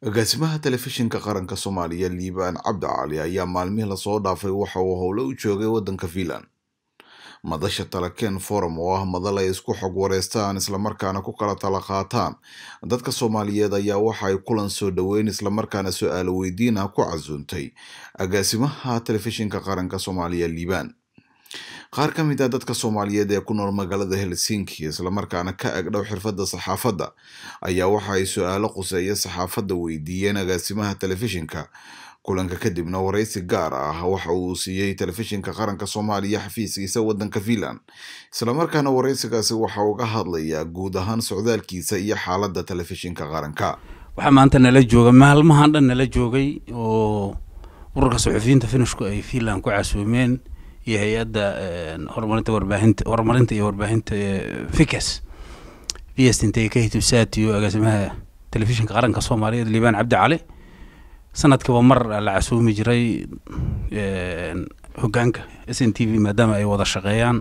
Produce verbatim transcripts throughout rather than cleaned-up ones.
agaasimaha telefishinka qaranka Soomaaliya Liibaan Cabdi Cali ayaa maalmihii la soo dhaafay waxa uu howlo u joogay wadanka Finland. Madasha Talakeen Forum oo ah madal ay isku xog wareystaan isla markaana ku kala tala qaataan dadka Soomaaliyeed ayaa waxa ay kulan soo dhaweyn isla markaana su'aalo weydiin ah ku casuuntay agaasimaha telefishinka qaranka Soomaaliya Liibaan. qaar ka mid ah dadka Soomaaliyeed ee ku nool magaalada Helsinki isla markaana ka agdhow xirfadda saxaafadda ayaa waxa ay su'aalo quseeya saxaafadda weydiiyeen agaasimaha telefishinka. kulanka kadibna wareysi gaar ah waxa uu siiyay telefishinka qaranka Soomaaliya xafiiskiisa wadanka Finland. isla markaana wareysigaasi waxa uu ka hadlayaa guud ahaan socdaalkiisa iyo xaaladda telefishinka qaranka. waxa maanta nala jooga maalmahan dhan nala joogay oo ururka suxufiyiinta Finishku ay Finland ku casuumeen iyo hay'adda horumarinta warbaahinta horumarinta iyo warbaahinta Fikas biyastintay ka hitusaatiyo agaasimaha telefishinka qaranka Soomaaliyeed Liibaan Cabdi Cali sanadkaba mar la casuumi jiray hoggaanka S N T V maadaama ay wada shaqeeyaan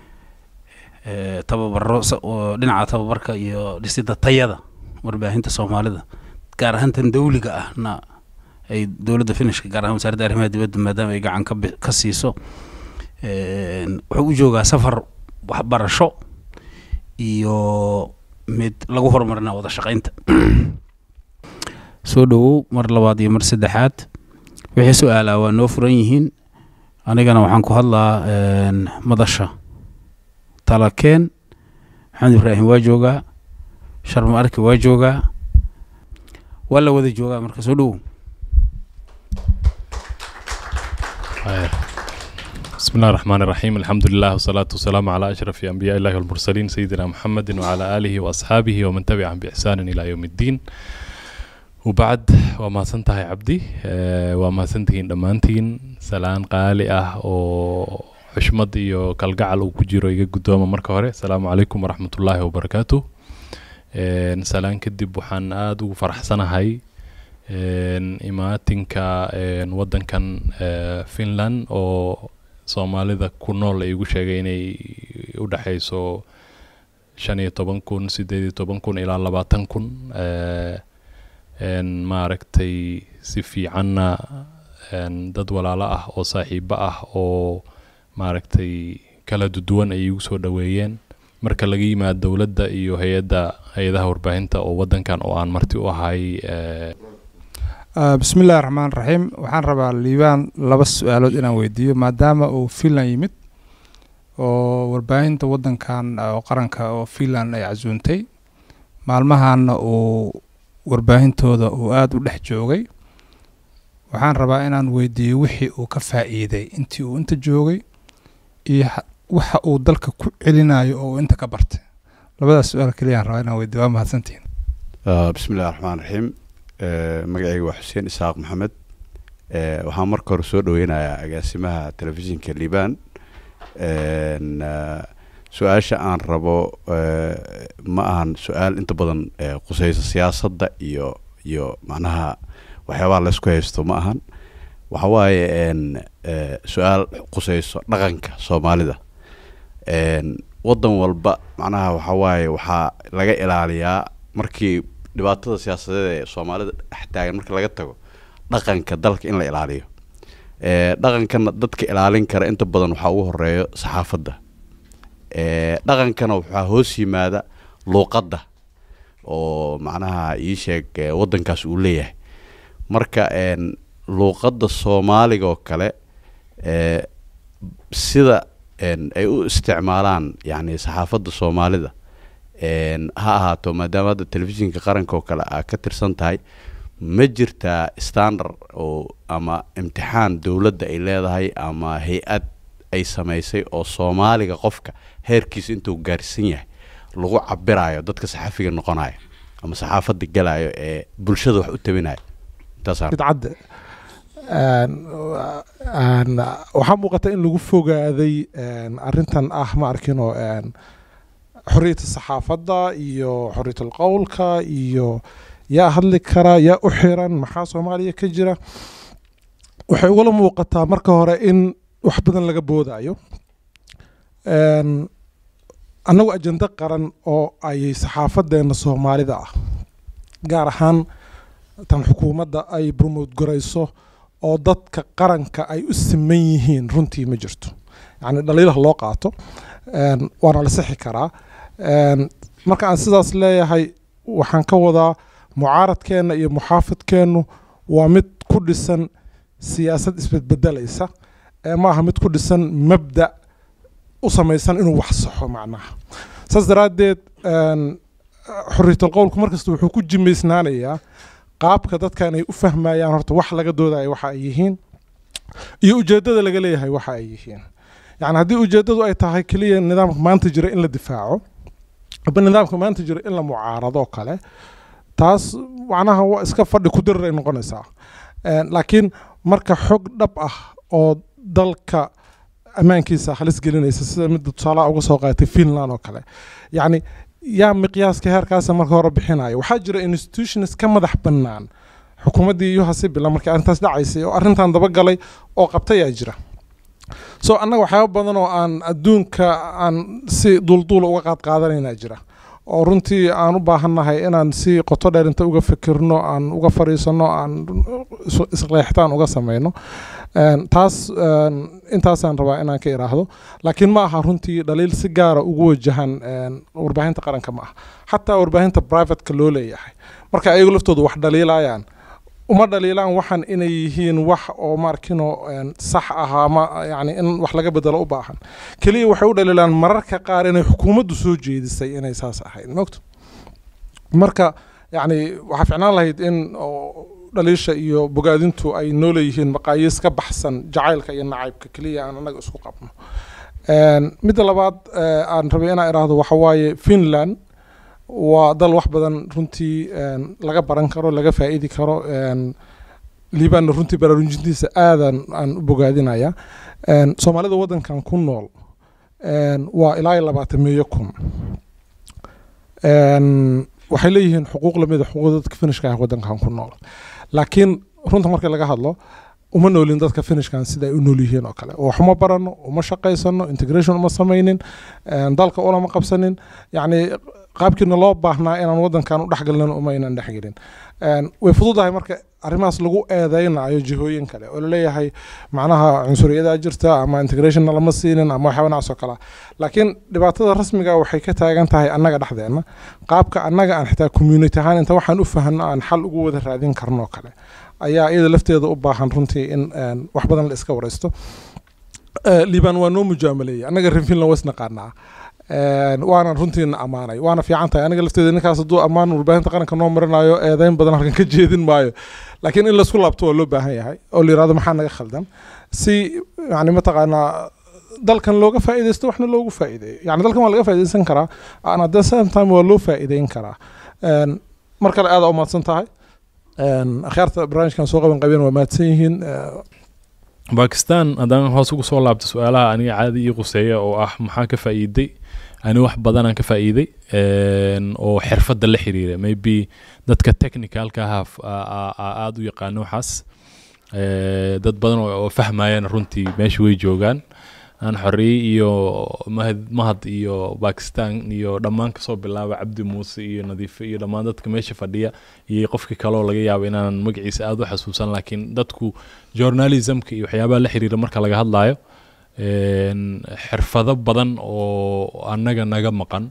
tababaro dhinaca tababarka iyo dhisidda tayada warbaahinta Soomaalida gaar ahaan tan dawliga ahna ay dawladda Finishka gaar ahaan wasaaradda arrimaha dibadda maadaama ay gacan ka siiso wuxuu u joogaa safar waxbarasho iyo mid lagu horumarinayo wada shaqeynta. soo dhawow mar labaad iyo mar saddexaad wixii su'aalaha waa noo furan yihiin. anigana waxaan ku hadlaa madasha Talakeen. Maxamed Ibraahim waa joogaa, Sharma Arki waa joogaa, waa la wada joogaa marka soo dhawow. بسم الله الرحمن الرحيم الحمد لله والصلاة والسلام على أشرف أنبياء الله والمرسلين سيدنا محمد وعلى آله وأصحابه ومن تبعهم بإحسان إلى يوم الدين. وبعد وما سنتهي عبدي وما سنتهين دمانتين سلام قالئة وحشمد iyo kalgacal uu ku jiro iga gudoomo marka hore. Assalaamu calaykum waraxmatullaahi wabarakaatuh. een salaan kadib waxaan aad ugu faraxsanahay een imaatinka een wadankan Finland oo Soomaalida ku nool ay ugu sheegay inay u dhaxayso shan iyo toban kun siddeed iyo toban kun ilaa labaatan kun ee een maaragtay si fiicanna een dad walaalo ah oo saaxiibo ah oo maaragtay kala duwan ay ugu soo dhaweeyeen marka laga yimaado dawladda iyo hay'adda hay'adaha warbaahinta oo wadankan oo aan marti u ahay. بسم الله الرحمن الرحيم. waxaan rabaa Liibaan laba su'aalood inaan weydiiyo maadaama uu Finland yimid oo warbaahinta wadankan oo qaranka oo Finland ay casuuntay maalmahan uu warbaahintooda uu aad u dhex joogay. waxaan rabaa inaan weydiiyo wixii uu ka faa'iiday intii uu inta joogay iyo waxa uu dalka ku celinayo oo inta ka bartay. labadaas su'aal kaliya aan rabaa inaan weydiiyo. waa mahadsantiin. بسم الله الرحمن الرحيم. magacaygu waa Xuseen Isaaq Maxamed. ee waxaan marka hore soo dhaweynayaa agaasimaha telefishinka Liibaan. een su'aasha aan rabo ma ahan su'aal inta badan qusaysa siyaasadda iyo iyo macnaha waxyaabaha la isku haysto ma ahan. waxa waaye een su'aal qusayso dhaqanka Soomaalida. een wadan walba macnaha waxa waaye waxa laga ilaaliyaa markii dhibaatada siyaasadeed ee Soomaalida xataagan marka laga tago dhaqanka dalka in la ilaaliyo. ee dhaqankana dadka ilaalin kara inta badan waxa ugu horeeyo saxaafadda. ee dhaqankana waxa hoos yimaada luqadda oo macnaha ii sheeg wadankaas uu leeyahay. marka een luqadda Soomaaliga oo kale ee sida een ay u isticmaalaan yani saxaafadda Soomaalida een ha ahaato maadaama telefishinka qaranka oo kale ah ka tirsan tahay ma jirtaa standard oo ama imtixaan dawladda ay leedahay ama hay'ad ay sameysay oo Soomaaliga qofka heerkiisa intuu gaarsan yahay lagu cabirayo dadka saxafiga noqonaya ama saxaafadda galayo ee bulshada wax u tabinayo. taasaan cad aan waxa muuqata in lagu fogaaday arintan ah ma arkin oo xorriyadda saxaafadda iyo xorriyadda qowlka iyo yaa hadli kara yaa u xiran maxaa Soomaaliya ka jira. waxay uga muuqataa marka hore in wax badan laga boodayo een annagu ajenda qaran oo ay saxaafadeena Soomaalida ah gaar ahaan tan xukuumadda ay promote garayso oo dadka qaranka ay u siman yihiin runtii ma jirto yacni dhaliilaha loo qaato waana la sixi karaa marka aan sidaas leeyahay waxaan ka wadaa mucaaradkeenna iyo muxaafidkeennu waa mid ku dhisan siyaasad isbedbedelaysa ee maaha mid ku dhisan mabda u samaysan inuu wax saxo macnaha saas daraaddeed xorriyatul qowlku markasta wuxuu ku jimaysnaanayaa qaabka dadkan ay u fahmayaan horta wax laga doodayo waxa ay yihiin iyo ujeeddada laga leeyahay waxa ay yihiin yacni haddii ujeeddadu ay tahay keliya nidaamka maanta jira in la difaaco aba nidaamka maanta jira in la mucaarado kale taas macnaha waa iska fadhi ku dirir ay noqonaysaa laakiin marka xog dhab ah oo dalka ammaankiisa halis gelinaysa sida midda tusaalaha uga soo qaatay Finland oo kale yacni yaa miqyaaska heerkaasa marka hore bixinaya waxaa jira institutions ka madax bannaan xukuumaddii Juha Sipilä markii arrintaas dhacaysay oo arrintan dabagalay oo qabtay ayaa jira so annaga waxyaaba badan oo aan adduunka aan si dulduula uga qaad qaadanaynaa jira oo runtii aan u baahannahay inaan si qoto dheer inta uga fikirno aan uga fariisano aan isqeextaan uga samayno taas intaasaan rabaa inaan ka iraahdo laakiin ma aha runtii dhaliil si gaara ugu wajahan warbaahinta qaranka ma aha xataa warbaahinta privateka loo leeyahay marka ayagu laftoodu wax dhaliilayaan uma dhaliilaan waxan inay yihiin wax oo markino sax ahaa ma yani in wax laga bedelo u baahan kaliya waxay u dhaliilaan mararka qaar inay xukuumaddu soo jeedisay inay saas ahayd moogto marka yani waxa fiicnaan lahayd in dhaliisha iyo bogaadintu ay noo leeyihiin maqaayiis ka baxsan jacaylka iyo nacaybka kaliya aan anaga isku qabno midda labaad aan rabay inaan iraahdo waxa waaye Finland waa dal wax badan runtii laga baran karo laga faa'iidi karo liibaan runtii baraarujintiisa aadan aan u bogaadinaya Soomaalida wadankan ku nool waa ilaa labaatan milyan kun waxay leeyihiin xuquuq lamid ah xuquuqda dadka Finishka ah wadankan ku nool laakiin runta marka laga hadlo uma noolin dadka Finishkan sida ay u nool yihiin oo kale oo waxuma barano uma shaqaysano integration uma samaynin dalka oo lama qabsanin yacni qaabkiina loo baahnaa inaan wadankan u dhaxgalnano uma inaan dhaxgelin way fududahay marka arrimahaas lagu eedeynayo jihooyin kale oo leeyahay macnaha cunsuriyada jirta ama integration lama siinin ama waxa wanaagsan kala laakiin dhibaatada rasmiga waxay ka taagan tahay annaga dhaxdeena qaabka annaga aan xitaa community ahaan inta waxaan u fahanno aan xal ugu wada raadin karno kale ayaa iyada lafteeda u baahan runtii in wax badan la iska wareysto liibaan waa noo mujaamaleeyay annaga reer Finland wasna qaanaa waana runtiina amaanay waana fiican tahay aniga lafteeda ninkaas hadduu ammaan warbaahinta qaranka noo marinayo eedayn badan halkan ka jeedin maayo laakiin in laisku laabto waa loo baahan yahay oo la yiraahdo maxaa naga khaldan si yani mataqaanaa dalkan looga faa'iideysto waxna loogu faa'iideeyo yani dalkan waa laga faa'iideysan karaa aan at the same time waa loo faa'iideyn karaa mar kale aad u mahadsan tahay akhyaarta barnaamijkan soo qaban qabeen waa mahadsan yihiin Pakistan haddaan hoos ugu soo laabto su-aalaha aniga caadi ii quseeya oo ah maxaa ka faa'iiday ani wax badan aan ka faa'iiday oo xirfadda la xiriira maybe dadka technicalka ah aad u yaqaano waxaas dad badan oo fahmayaan runtii meesha way joogaan aan xorriye iyo mahad iyo Pakistan iyo dhammaan kasoo bilaaba Cabdi Muuse iyo Nadiife iyo dhammaan dadka meesha fadhiya iyo qofkii kale oo laga yaabo inaan magaciisa aad u xasuusan laakiin dadku journalismka iyo waxyaabaha la xiriira marka laga hadlayo xirfado badan oo annaga naga maqan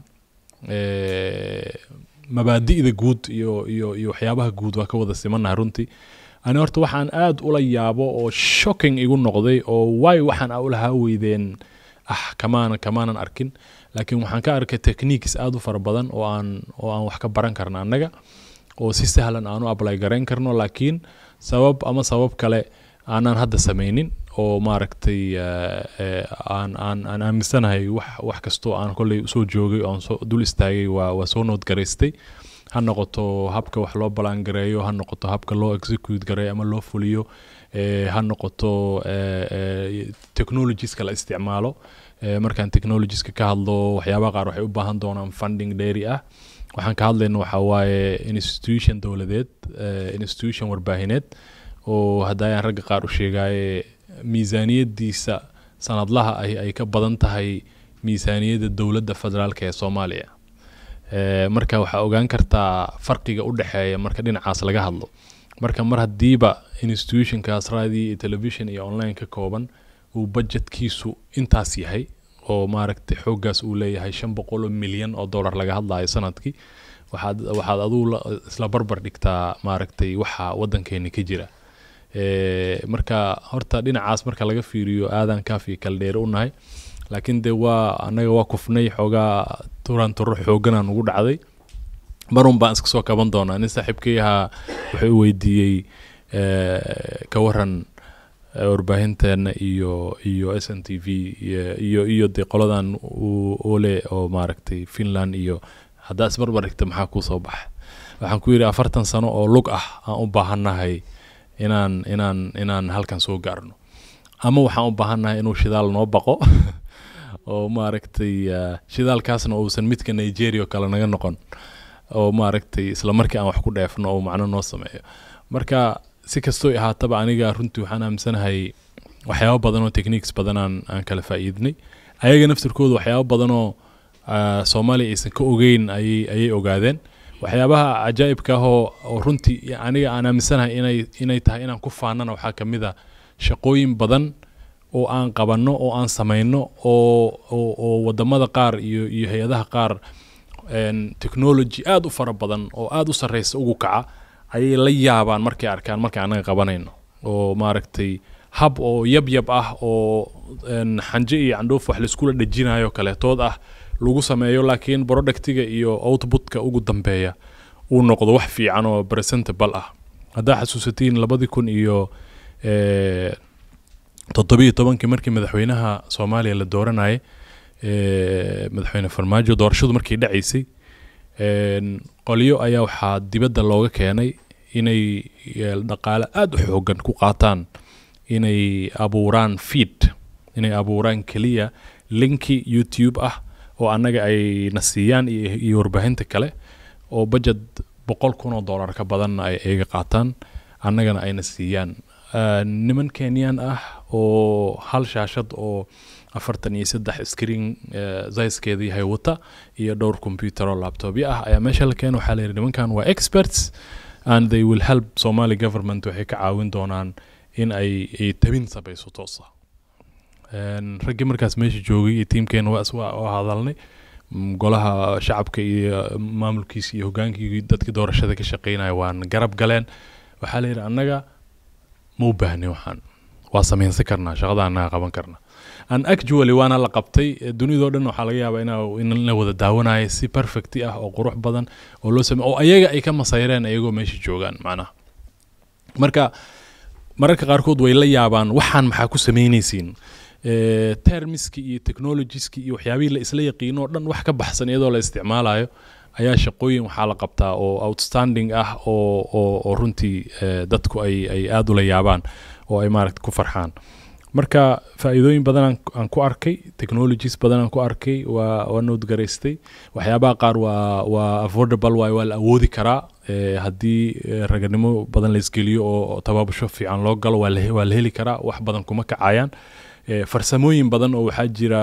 mabaadi'da guud iyo iyo iyo waxyaabaha guud waa ka wada simanahay runtii ani horta waxaan aad ula yaabo oo shocking igu noqday oo way waxaan u lahaa weydeen ah kamaan kamaanan arkin laakiin waxaan ka arkay techniques aad u fara badan oo aan oo aan wax ka baran karno annaga oo si sahlan aan u apply gareyn karno laakiin sabab ama sabab kale aanan hadda samaynin oo maaragtay aan aan aan aaminsanahay wax wax kasto aan kolley soo joogay oo aan soo dul istaagay waa waa soo nood gareystay ha noqoto habka wax loo balan gareeyo ha noqoto habka loo execute gareeyo ama loo fuliyo ha noqoto technologies kala isticmaalo markaan technologies ka hadlo waxyaabaha qaar waxay u baahan doonaan funding dheeri ah waxaan ka hadlayno waxa waaye institution dawladeed institution warbaahineed oo haddayaan ragga qaar u sheegaaye miisaaniyadiisa sanadlaha ay ay ka badan tahay miisaaniyadda dowladda federaalka ee Soomaaliya marka waxa ogaan kartaa farqiga u dhaxeeya marka dhinacaas laga hadlo marka mar hadiiba institutionkaas radio iyo television iyo online ka kooban uu budgetkiisu intaas yahay oo maaragtay xoogaas uu leeyahay shan boqol oo milyan oo dollar laga hadlayo sanadkii waxaad waxaad aduu isla barbar dhigtaa maaragtay waxa wadankeena ka jira ee marka horta dhinacaas marka laga fiiriyo aadan kaafi kala dheer u nahay laakiin de waa anaga waa kufnay xoogaa turan turo xoogana ugu dhacday marun baan iska soo kaban doonaa nin saaxiibkayha wuxuu weydiiyey ee ka waran warbaahinteena iyo iyo S N T V iyo iyo de qoladan ole oo maaragtay Finland iyo hadda isbarbar dhigta maxaa ku soo baxay waxaan ku yiri afartan sano oo lug ah aan u baahanahay inaan inaan inaan halkan soo gaarno ama waxaan u baahanahay inuu shidaal noo baqo oo maaragtay shidaalkaasna uusan midka Nigeria kala naga noqon oo maaragtay isla markii aan wax ku dheefno oo macno noo sameeyo marka si kastoo ahaataba aniga runtii waxaan aamsanahay waxyaabo badan oo techniques badan aan aan kala faa'iidnay ayaga naftirkooda waxyaabo badan oo Soomaaliya aysan ka ogeyn ay ay ogaadeen waxyaabaha ajaa'ibka ah oo runtii aniga aan aamsanahay inay inay tahay inaan ku faanano waxa kamida shaqooyin badan oo aan qabanno oo aan sameeyno oo oo wadamada qaar iyo iyo hay'adaha qaar een technology aad u fara badan oo aad u sareysa ugu kaca ay la yaabaan markay arkaan markay anaga qabanayno oo maaragtay hab oo yab yab ah oo een xanje iyo candoof wax la isku dhajinayo kale tood ah lagu sameeyo laakiin productiga iyo outputka ugu dambeeya uu noqdo wax fiican oo presentable ah hadda xasuusatiin labadii kun iyo ee toddobiyo tobankii markii madaxweynaha Soomaaliya la dooranayay ee madaxweyne Farmaajo doorashadu markii dhacaysay een qoliyo ayaa waxa dibadda looga keenay inay dhaqaale aad u xoogan ku qaataan inay abuuraan feed inay abuuraan kaliya linki YouTube ah oo anaga ay nasiyaan iyo warbaahinta kale oo budget boqol kun oo dollar ka badan ay iga qaataan annagana ay nasiyaan niman Kenyan ah oo hal shaashad oo afartan iyo saddex screen zayskeeda yahay wata iyo dhowr computer oo laptop ah ayaa meesha la keenay waxa la yiri nimankan waa experts and they will help Somali government waxay ka caawin doonaan in ay ay tabin sabayso toosa een ragga markaas meesha joogay iyo teamkeena waa iswa oo hadalnay golaha shacabka iyo maamulkiisa iyo hogaankii dadka doorashada ka shaqeynaya waan garab galeen waxa la yiri annaga ma u baahni waxaan waa sameyn karnaa shaqada anaga qaban karnaa an actually waana la qabtay dunidoo dhan waxa laga yaabaa inaa in la wada daawanayo si perfect ah oo qurux badan oo loo sameeyo oo ayaga ay ka masayreen ayagoo meesha joogan macnaha marka mararka qaarkood way la yaabaan waxaan maxaa ku sameynaysiin ee termiski iyo technologieski iyo waxyaabihi la isla yaqiino dhan wax ka baxsan iyadoo la isticmaalayo ayaa shaqooyin waxa la qabtaa oo outstanding ah oo oo runtii dadku ay ay aad u la yaabaan oo ay maaragtay ku farxaan marka faa'iidooyin badan aan ku arkay technologies badan aan ku arkay waa waa nood gareystay waxyaabaha qaar waa waa affordable waa waa la awoodi karaa haddii raganimo badan la isgeliyo oo tababasho fiican loo galo waa la waa la heli karaa wax badan kuma kacayaan farsamooyin badan oo waxa jira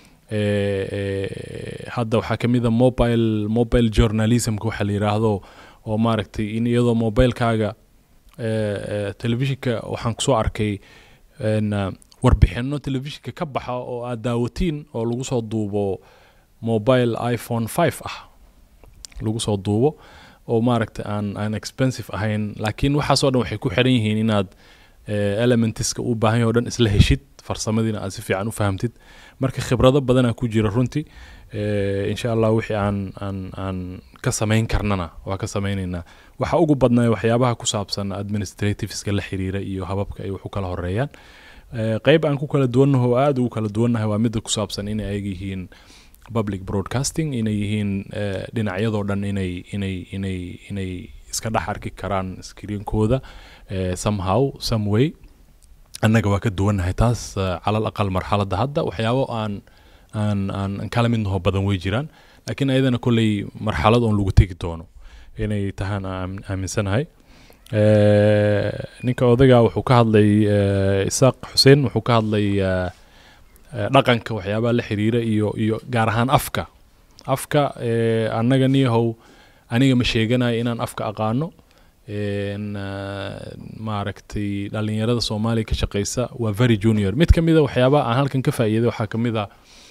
ee hadda waxa kamida mobile mobile journalism ku waxa la yiraahdo oo maaragtay in iyadoo mobilekaaga ee televisionka waxaan ku soo arkay een warbixino televisionka ka baxa oo aad daawatiin oo lagu soo duubo mobile iPhone five ah lagu soo duubo oo maaragtay aan aan expensive ahayn laakiin waxa soo dhan waxay ku xiran yihiin inaad elementiska u baahan yahay oo dhan isla heshid farsamadina aad si fiican u fahamtid marka khibrado badan ku jira runtii ee insha Allah wixii aan aan aan ka sameyn karnana waa ka sameynayna waxa ugu badnaa waxyaabaha ku saabsan administrativeska la xiriira iyo hababka ay wax u kala horeeyaan ee qayb aan ku kala duwanahay oo aad u kala duwanahay waa mid ku saabsan in ay yihiin public broadcasting inay yihiin dhinacyadoo dhan inay inay inay inay iska dhax arki karaan screen-kooda somehow some way annaga waa ka duwanahay taas calal aqal marxaladda hadda waxyaabo aan aan aan kala mid noqon badan way jiraan laakiin ayadana kulay marxalad oo lagu tagi doono inay tahan aaminsanahay ee ninka odaga wuxuu ka hadlay Isaaq Xuseen wuxuu ka hadlay dhaqanka waxyaabaha la xiriira iyo iyo gaar ahaan afka afka ee annaga niyahow aniga ma sheeganayo inaan afka aqaano maaragtay dhalinyarada soomaaliya ka shaqeysa waa very junior. mid ka mid a waxyaabaha aan halkan ka faa'iiday waxaa ka mid ah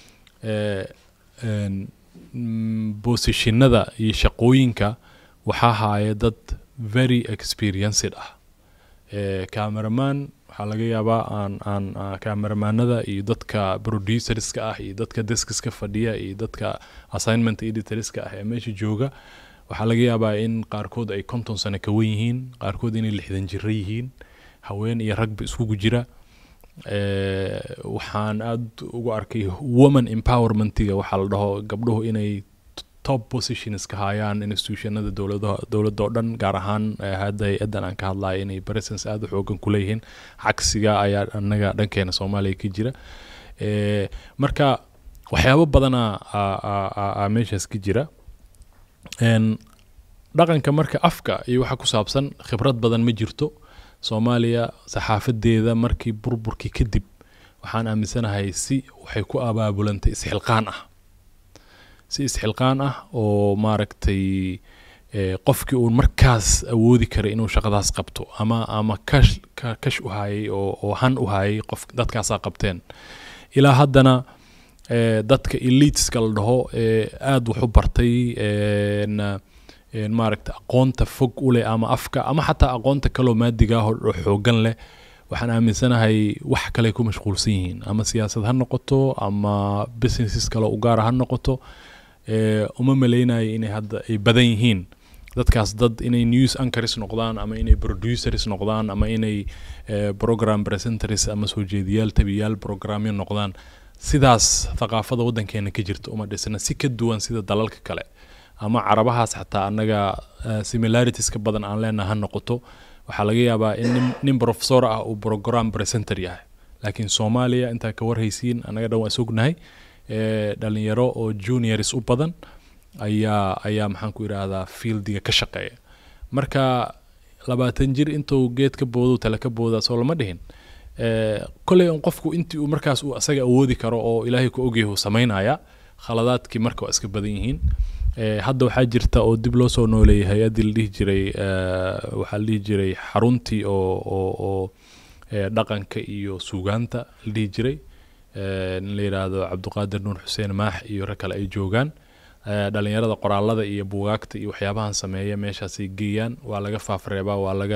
boosishinada iyo shaqooyinka waxaa haya dad very experienced ah. cameraman waxaa laga yaabaa aan aan cameramanada iyo dadka producerska ah iyo dadka deskiska fadhiya iyo dadka assignment editorska ah ee meesha jooga waxaa laga yaabaa in qaarkood ay konton sano ka weyn yihiin, qaarkood inay lixdan jiro yihiin, haween iyo ragba isugu jira. waxaan aad ugu arkay woman empowermentiga waxaa la dhaho gabdhuhu inay top positions ka hayaan institutionada dowladaha dowladda oo dhan, gaar ahaan hadda hay-addan aan ka hadlayo inay presence aad u xoogan ku leeyihiin. cagsiga ayaa annaga dhankeena soomaaliya ka jira. marka waxyaabo badanaa meeshaas ka jira. dhaqanka marka afka iyo waxa ku saabsan khibrad badan ma jirto soomaaliya. saxaafadeeda markii burburkii kadib waxaan aaminsanahay si waxay ku abaabulantay isxilqaan ah si isxilqaan ah oo maaragtay qofkii uu markaas awoodi karay inuu shaqadaas qabto ama ama kash kash u hayay oo oo han u hayay qof dadkaas qabteen. ilaa haddana dadka eliteska la dhaho aad wax u bartay maaragtay aqoonta fog u leh ama afka ama xataa aqoonta kaloo maadiga ah oo xoogan leh, waxaan aaminsanahay wax kale ku mashquulsan yihiin, ama siyaasad ha noqoto ama businesses kale u gaar ha noqoto. uma maleynayo inay hadda ay badan yihiin dadkaas dad inay news anchors noqdaan ama inay producers noqdaan ama inay program presenters ama soo jeediyaal tabiyaal programyo noqdaan. sidaas thaqaafada waddankeena ka jirta uma dhisna si ka duwan sida dalalka kale ama carabahaas xataa annaga similarities ka badan aan leenahay ha noqoto. waxaa laga yaabaa in nin professor ah uu program presenter yahay, laakiin Soomaaliya inta ka warhaysiin annaga dhan waa sugnahay dhalinyaro oo juniors u badan ayaa ayaa maxaan ku yiraahdaa fieldiga ka shaqeeya. marka labaatan jir intuu geed ka boodo tala ka booda soo lama dhihin. kolay on qofku intii uu markaas uu asaga awoodi karo oo Ilaahay ku ogyahay sameynaya, khaladaadkii marka waa iska badan yihiin. hadda waxaa jirta oo dib loo soo nooleeyay hay-addii la dhihi jiray waxaa la dhihi jiray xaruntii oo oo oo dhaqanka iyo suugaanta la dhihi jiray in la yiraahdo Cabdiqaadir Nuur Xuseen Maax iyo rag kale ay joogaan. dhalinyarada qoraalada iyo buugaagta iyo waxyaabahan sameeya meeshaas ay geeyaan, waa laga faafreebaa, waa laga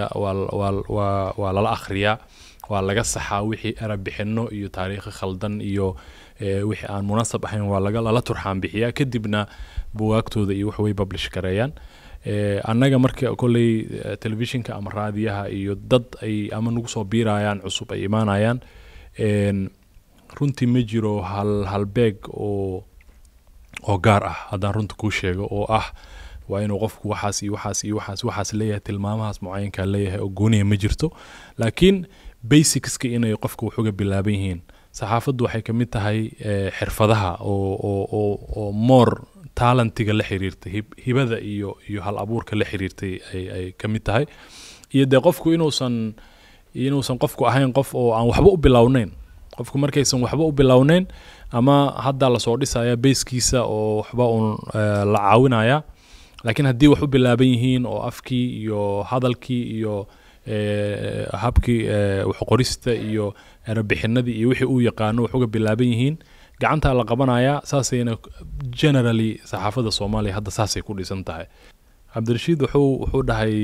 waa waa lala akhriyaa, waa laga saxaa wixii arab bixino iyo taariikh khaldan iyo wixii aan munaasab ahayn waa laga lala turxaan bixiyaa, kadibna buugaagtooda iyo wax way publish gareeyaan. annaga marka kolley telefishinka ama raadiyaha iyo dad ay ama nagu soo biirayaan cusub ay imaanayaan, runtii ma jiro hal halbeeg oo oo gaar ah haddaan runta kuu sheego oo ah waa inuu qofku waxaas iyo waxaas iyo waxaas waxaas leeyahay, tilmaamahaas mucayanka leeyahay oo gooniya ma jirto. laakiin basicska inay qofku wax uga bilaaban yihiin. saxaafaddu waxay ka mid tahay xirfadaha oo oo oo oo more talentiga la xiriirtay, hibada iyo iyo hal abuurka la xiriirtay ay ay ka mid tahay. iyo de qofku inuusan inuusan qofku ahayn qof oo aan waxba u bilownayn. qofku markaysan waxba u bilownayn ama hadda la soo dhisaya basekiisa oo waxba uun la caawinaya, laakiin haddii wax u bilaaban yihiin oo afkii iyo hadalkii iyo habkii wax qorista iyo erebixinadii iyo wixii uu yaqaano wax uga bilaaban yihiin, gacanta la qabanaya. saasayna generally saxaafadda Soomaaliya hadda saasay ku dhisan tahay. Cabdirashiid wuxuu wuxuu dhahay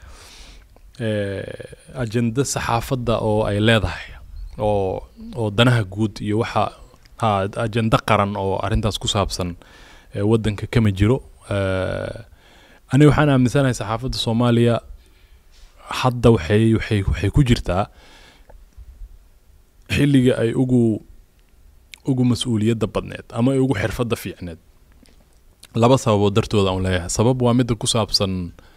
agenda saxaafadda oo ay leedahay oo oo danaha guud iyo waxa ha agenda qaran oo arintaas ku saabsan waddanka kama jiro. ani waxaan aaminsanahay saxaafadda Soomaaliya hadda waxay waxay waxay ku jirtaa xilliga ay ugu ugu mas'uuliyadda badneed ama ay ugu xirfadda fiicneed. laba sababood dartooda aan leeyahay. sabab waa mid ku saabsan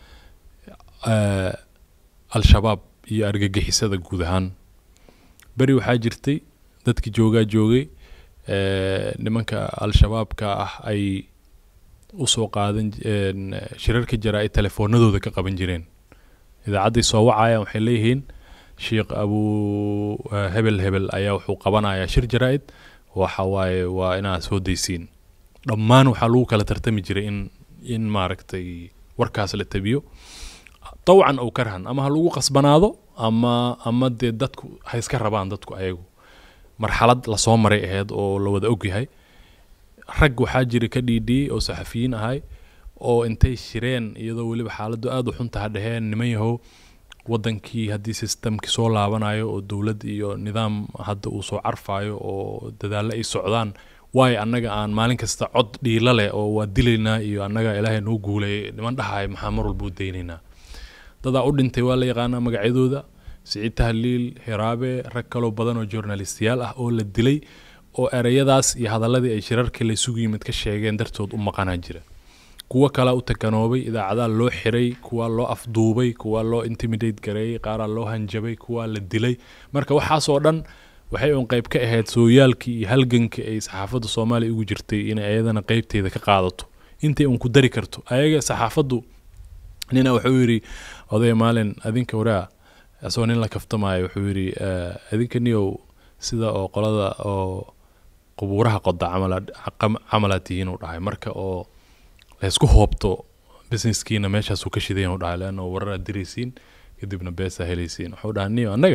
al-shabaab iyo argagixisada guud ahaan. bari waxaa jirtay dadkii joogaa joogay nimanka al-shabaabka ah ay u soo qaadan shirarka jira ay telefoonadooda ka qaban jireen. idaacaddii soo wacayaan waxay leeyihiin sheekh abu hebel hebel ayaa wuxuu qabanayaa shir jaraa'id, waxa waaye waa inaad soo daysiin. dhammaan waxaa lagu kala tartami jiray in in maaragtay warkaas la tabiyo. طوعا أو كرها أما هلوغو قصبناضو أما أما دي دادكو هايسكا ربان دادكو أيغو مرحلة لصو مري اهيد أو لو دا أوكي هاي rag waxaa jira ka dhiidhiyey oo saxafiyiin ahay oo intay shireen iyadoo weliba xaaladdu aad u xunta ha dhaheen niman yahow wadankii haddii systemkii soo laabanayo oo dowlad iyo nidaam hadda uu soo carfayo oo dadaallo ay socdaan waayo annaga aan maalin kasta cod dhiila leh oo waa dilaynaa iyo annaga ilaahay noo guuleeyey niman dhahay maxaa mar walba u daynaynaa dadaa u dhintay waa la yaqaanaa magacyadooda siciid tahliil hiraabe rag kaloo badan oo journalistiyaal ah oo la dilay oo erayadaas iyo hadaladii ay shirarkii la isugu yimid ka sheegeen dartood u maqanaa jira kuwa kale u takanoobay idaacadaha loo xiray kuwa loo afduubay kuwa loo intimidate gareeyay qaara loo hanjabay kuwa la dilay marka waxaas oo dhan waxay uun qayb ka ahayd sooyaalkii iyo halgankii ay saxaafadda Soomaaliya ugu jirtay inay ayadana qaybteeda ka qaadato intay uun ku dari karto ayaga saxaafaddu nina wuxuu yiri oday maalin adinka waraa asoo nin la kaftamaayo wuxuu yiri adinka niyow sida oo qolada oo qubuuraha qoda camalaatihiin u dhahay marka oo la isku hoobto businesskiina meeshaas uu ka shiday inuu dhahay leano warar dirisiin kadibna beesa helaysiin wuxuu dhahay niyo annaga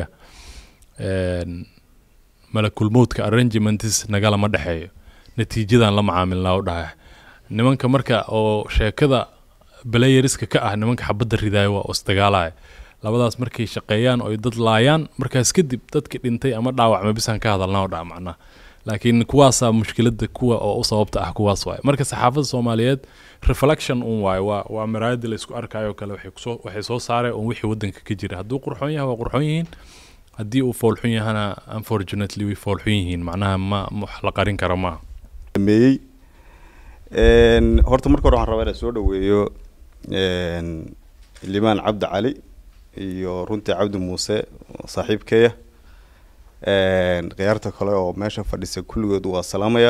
malakul mawtka arrangements nagala ma dhaxeeyo natiijadan la macaamilnaa u dhahay nimanka marka oo sheekada playerska ka ah nimanka xabadda ridaaya waa isdagaalaya labadaas markay shaqeeyaan oo dad laayaan markaas kadib dadkii dhintay ama dhaawacmay bisan ka hadalnaa u dhahay macnaha laakiin kuwaasa mushkiladda kuwa oo u sababta ah kuwaas waay marka saxaafadda Soomaaliyeed reflection un waay waa waa maraad la isku arkayo kale waxay soo waxay soo saareen oo wixii wadanka ka jira hadduu qurxoon yahay waa qurxoon yihiin haddii uu foolxun yahana unfortunately way foolxun yihiin macnaha ma wax la qarin karo ma meeyay een horta marka hore waxaan rabaa inaan soo dhaweeyo een Limaan Cabdi Cali iyo runtii Cabdi Muuse saaxiibkeeya een qiyaarta kale oo meesha fadhisa kulligood waa salaamaya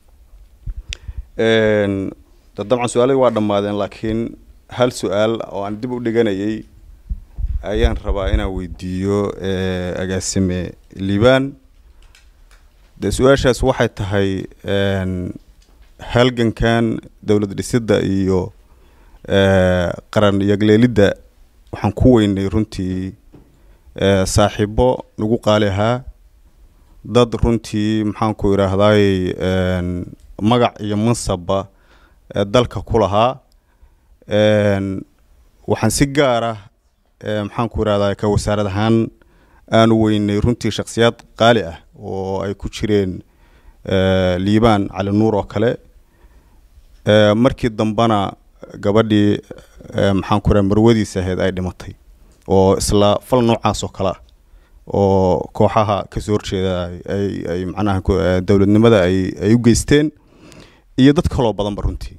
een dadban su'aalaha waa dhamaadeen laakiin hal su'aal oo aan dib u dhiganayay ayaan rabaa inaan weydiiyo ee agaasime Liibaan de su'aashaas waxay tahay een halgankan dawlad dhisidda iyo ee qaran yagleelida waxaan ku weynay runtii ee saaxiibo nagu qaalihaa dad runtii maxaan ku yiraahday een magac iyo mansaba dalka ku lahaa een waxaan si gaar ah maxaan ku yiraahdaa ka wasaarad ahaan aan weynay runtii shakhsiyaad qaali ah oo ay ku jireen ee Liibaan Cali Nuur oo kale ee markii dambana gabadhii maxaan ku yiraahdaa marwadiisa ahayd ay dhimatay oo isla fal noocaas oo kala oo kooxaha ka soo horjeeda ay ay macnaha dawladnimada ay ay u geysteen iyo dad kale oo badan runtii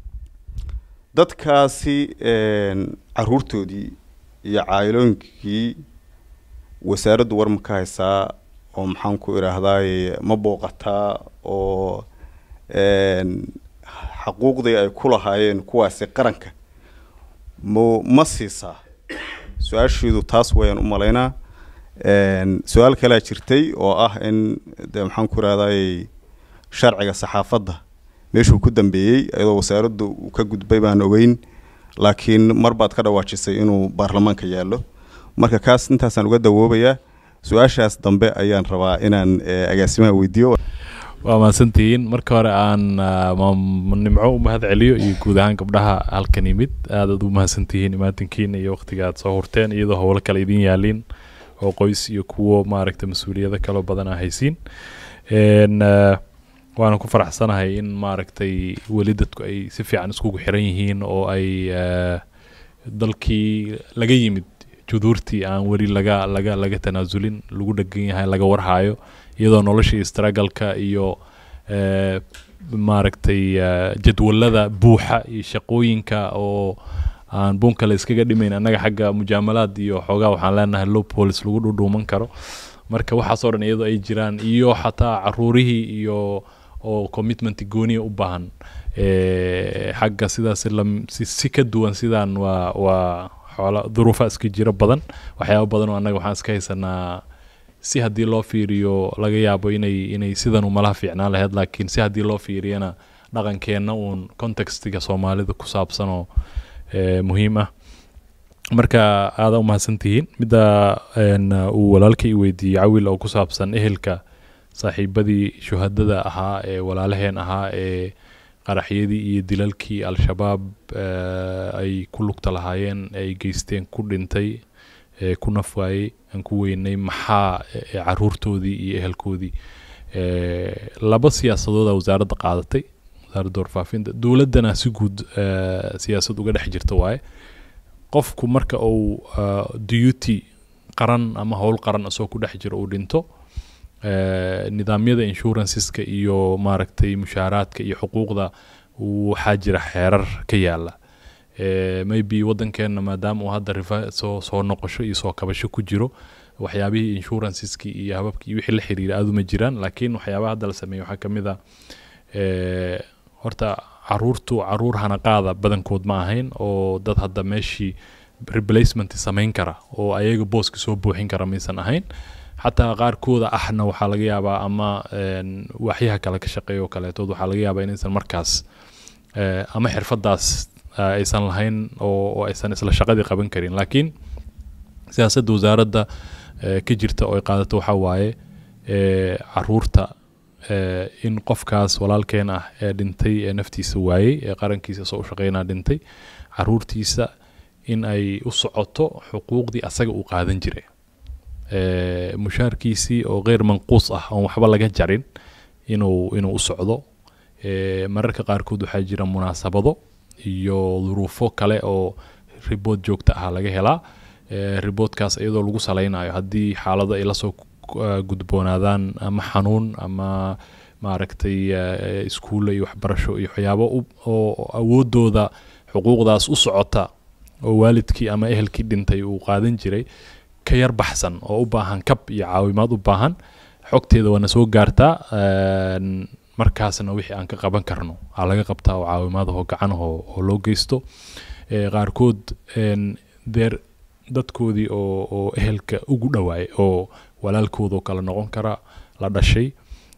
dadkaasi een caruurtoodii iyo caayilooyinkii wasaaraddu war ma ka haysaa oo maxaan ku yiraahdaa ma booqataa oo een xuquuqdii ay ku lahaayeen kuwaasi qaranka ma siisaa su'aashiidu taas weeyaan u maleynaa een su'aal kale jirtay oo ah in maxaan ku yiraahdaa sharciga saxaafadda meeshuu ku dambeeyay ayadoo wasaaraddu ka gudbay baan ogeyn laakiin mar baad ka dhawaajisay inuu baarlamaanka yaalo marka kaas intaasaan uga dawoobaya su'aashaas dambe ayaan rabaa inaan agaasimaha weydiiyo waa maasantiin marka hore aan nimco u mahad celiyo iyo guud ahaan gabdhaha halkan yimid aad u mahadsantihiin imaatinkiina iyo waqtiga aad soo horteen iyadoo howlo kale idin yaaliin oo qoys iyo kuwo maaragtay mas'uuliyado kale badan ah haysiin een waana ku faraxsanahay in maaragtay wali dadku ay si fiican iskugu xiran yihiin oo ay dalkii laga yimid juduurtii aan wali laga laga laga tanaasulin lagu dhagan yahay laga warhayo iyadoo noloshii struggle-ka iyo ee maaragtay jadwalada buuxa iyo shaqooyinka oo aan bunka la iskaga dhimayn anaga xagga mujaamalaad iyo xoogaa waxaan leenahay loopholes lagu dhudhuuman karo marka waxa soo dhan iyadoo ay jiraan iyo xataa caruurihii iyo oo commitment gooni u baahan ee xagga sidaas si ka duwan sidaan waa waa xoolo duruufa iska jira badan waxyaabo badan oo anaga waxaan iska haysanaa si hadii loo fiiriyo laga yaabo inay inay sidan u malaha fiicnaan lahayd laakiin si hadii loo fiiriyana dhaqankeena uun contextiga Soomaalida ku saabsan oo ee muhiim ah marka aada u mahadsantihiin midda uu walaalkay weydiiyey cawil oo ku saabsan ehelka saaxiibadii shuhadada ahaa ee walaalaheen ahaa ee qaraxyadii iyo dilalkii al-shabaab ay ku lugta lahaayeen ay geysteen ku dhintay ku nafwaayey aan ku weynay maxaa caruurtoodii iyo ehelkoodii laba siyaasadooda wasaaradda qaadatay wasaaradda warfaafinta dowladdana si guud siyaasad uga dhex jirta waaye qofku marka uu duty qaran ama howl qaran asoo ku dhex jiro uu dhinto nidaamyada insuranceska iyo maaragtay mushaaraadka iyo xuquuqda waxaa jira xeerar ka yaala maybe waddankeena maadaama uu hadda rifa soo soo noqosho iyo soo kabasho ku jiro waxyaabihii insuranceski iyo hababkii wixii la xiriira aad uma jiraan laakiin waxyaabaha hadda la sameeyo waxaa ka mid ah horta caruurtu caruur hanaqaada badankood ma ahayn oo dad hadda meeshii replacement samayn kara oo ayaga booska soo buuxin kara maysan ahayn xataa qaarkooda ahna waxaa laga yaabaa ama waxyaha kale ka shaqeeya oo kaleetood waxaa laga yaabaa inaysan markaas ama xirfadaas aysan lahayn oo aysan isla shaqadii qaban karin laakiin siyaasadda wasaaradda ka jirta oo ay qaadato waxaa waaye caruurta in qofkaas walaalkeen ah ee dhintay ee naftiisa waayey ee qarankiisa soo u shaqeynaa dhintay caruurtiisa in ay u socoto xuquuqdii asaga uu qaadan jiray mushaarkiisii oo غير manquus ah oon waxba laga jarin inuu inuu u socdo mararka qaarkood waxaa jira munaasabado iyo duruufo kale oo report joogta ah laga helaa reportkaas iyadoo lagu saleynayo haddii xaalado ay la soo gudboonaadaan ama xanuun ama maaragtay iskuulla iyo waxbarasho iyo waxyaabo oo awoodooda xuquuqdaas u socota oo waalidkii ama ehelkii dhintay uu qaadan jiray ka yar baxsan oo u baahan kab iyo caawimaad u baahan xogteeda waana soo gaartaa markaasna wixii aan ka qaban karno aa laga qabtaa oo caawimaadaho gacanaho oo loo geysto qaarkood deer dadkoodii oo oo ehelka ugu dhawaay oo walaalkoodoo kale noqon kara la dhashay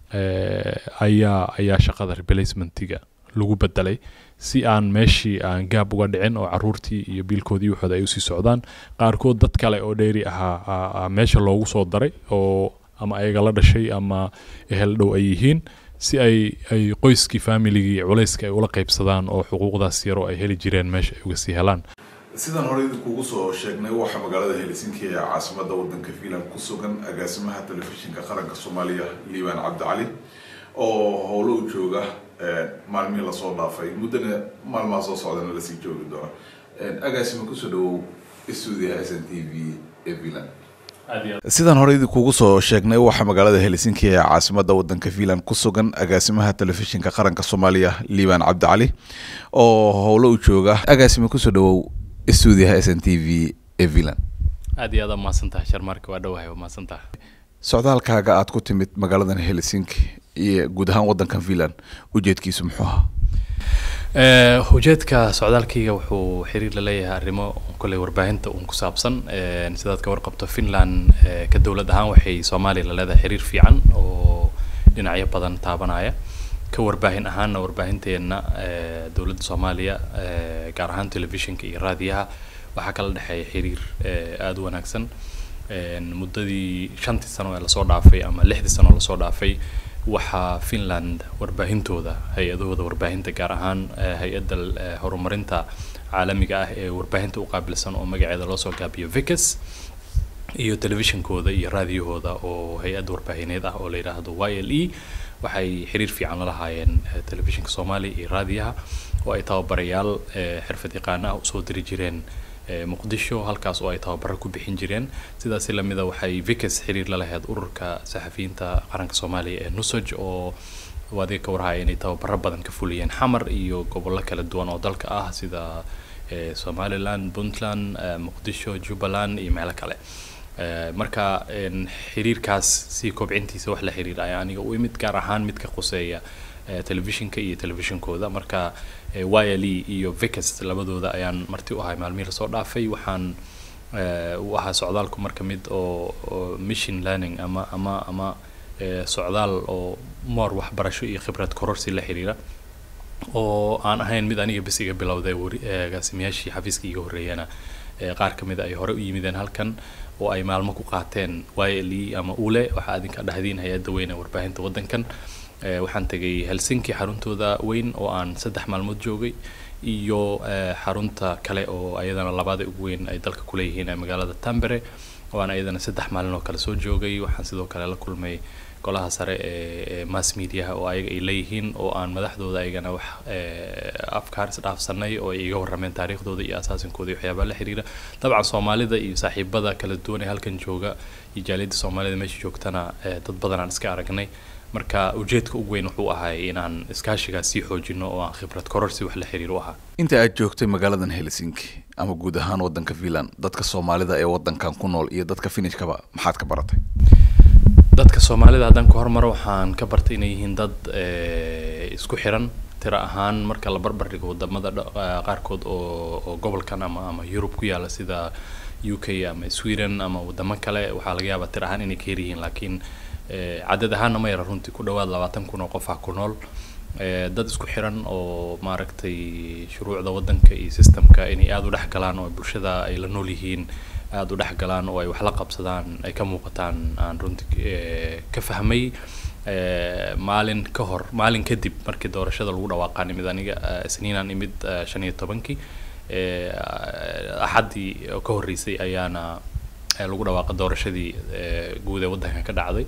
ayaa ayaa shaqada replacementiga lagu bedelay si aan meeshii aan gaab uga dhicin oo caruurtii iyo biilkoodii waxooda ay usii socdaan qaarkood dad kale oo dheeri ahaa meesha loogu soo daray oo ama ayaga la dhashay ama ehel dhow ay yihiin si ay ay qoyskii familigii culayska ay ula qaybsadaan oo xuquuqdaas yaro ay heli jireen meesha ay uga sii helaan sidaan hore idinkugu soo sheegnay waxaa magaalada Helsinki ee caasimadda waddanka Finland ku sugan agaasimaha telefishinka qaranka Soomaaliya Liibaan Cabdi Cali oo howlo u jooga maalmihii la soo dhaafay muddana maalmaha soo socdana la sii joogi doona agaasima ku soo dhawow stuudiyaha S N T V ee Finland sidaan hore idinkugu soo sheegnay waxaa magaalada Helsinki ee caasimadda waddanka Finland ku sugan agaasimaha telefishinka qaranka Soomaaliya Liibaan Cabdi Cali oo howlo u jooga agaasima ku soo dhawow stuudiyaha S N T V ee Finland aad iyo aad ma santahay sharmarka waa dhawahay ma santahay socdaalkaaga aad ku timid magaaladan Helsinki iyo guud ahaan waddankan Finland ujeedkiisu muxuu ahaa ee ujeedka socdaalkayga wuxuu xiriir la leeyahay arrimo kale warbaahinta uu ku saabsan ee sidaad ka warqabto Finland ka dawlad ahaan waxay Soomaaliya la leedahay xiriir fiican oo dhinacyo badan taabanaya ka warbaahin ahaanna warbaahinteena ee dawladda Soomaaliya ee gaar ahaan telefishinka iyo raadiyaha waxa kala dhaxay xiriir aad u wanaagsan ee muddadii shantii sano ee la soo dhaafay ama lixdii sano la soo dhaafay waxa Finland warbaahintooda hay'adahooda warbaahinta gaar ahaan hay'adda horumarinta caalamiga ah ee warbaahinta u qaabilsan oo magaceeda loo soo gaabiyo Vickers iyo telefishinkooda iyo raadiyahooda oo hay'ad warbaahineed ah oo la yiraahdo Y L E waxay xiriir fiican la lahaayeen telefishinka Soomaaliya iyo raadiyaha oo ay tababarayaal xirfad yaqaan ah u soo diri jireen muqdisho halkaas oo ay tababaro ku bixin jireen sidaas la mid ah waxay Vickers xiriir la lahayd ururka saxafiyiinta qaranka Soomaaliya ee Nusaj oo waadiga ka warhaya inay tababaro badan ka fuliyeen xamar iyo gobollo kala duwan oo dalka ah sida Somaliland, Puntland, Muqdisho, Jubaland iyo meelo kale marka xiriirkaas si kobcintiisa wax la xiriiraya aniga u imid gaar ahaan mid ka qoseeya telefishinka iyo telefishinkooda marka Y L E iyo Vickers labadooda ayaan marti u ahay maalmihii la soo dhaafay waxaan waxa socdaalku marka mid oo mission learning ama ama ama socdaal oo mar waxbarasho iyo khibrad kororsi la xiriira oo aan ahayn mid aniga bas iga bilowday agaasimayaashii xafiiska iga horeeyana qaar ka mid ah ay hore u yimideen halkan oo ay maalmo ku qaateen Y L E ama ule waxa adinka dhahdeen hay'adda weyn ee warbaahinta waddankan waxaan tagay Helsinki xaruntooda weyn oo aan saddex maalmood joogay iyo xarunta kale oo ayadana labada ugu weyn ay dalka ku leeyihiin magaalada Tampere oo aan ayadana saddex maalin oo kale soo joogay waxaan sidoo kale la kulmay golaha sare ee mass media oo ayaga ay leeyihiin oo aan madaxdooda ayagana wax afkaar isdhaafsanay oo ay iga warrameen taariikhdooda iyo aasaasankooda iyo waxyaabaha la xiriira dabcan Soomaalida iyo saaxiibada kala duwan ee halkan jooga iyo jaaliyadda Soomaalida meesha joogtana dad badan aan iska aragnay marka ujeedka ugu weyn wuxuu ahay inaan iskaashiga sii xoojino oo aan khibrad kororsi wax la xiriir u ahaa inta aad joogtay magaaladan Helsinki ama guud ahaan waddanka Finland dadka Soomaalida ee waddankan ku nool iyo dadka Finishkaba maxaad ka baratay dadka Soomaalida haddaan ku hormaro waxaan ka bartay inay yihiin dad isku xiran tira ahaan marka la barbar dhigo wadamada qaarkood oo gobolkan ama ama Europe ku yaala sida U K ama Sweden ama wadamo kale waxaa laga yaabaa tira ahaan inay ka yar yihiin laakiin cadad ahaanna ma yara runtii ku dhawaad labaatan kun oo qof ah ku nool dad isku xiran oo maaragtay shuruucda waddanka iyo systemka inay aad u dhex galaan oo bulshada ay la nool yihiin aad u dhex galaan oo ay wax la qabsadaan ay ka muuqataan aan runtii ka fahmay maalin ka hor maalin kadib markii doorashada lagu dhawaaqaan imid aniga isniinaan imid shan iyo tobankii axadii ka horreysay ayaana lagu dhawaaqa doorashadii guud ee waddanka ka dhacday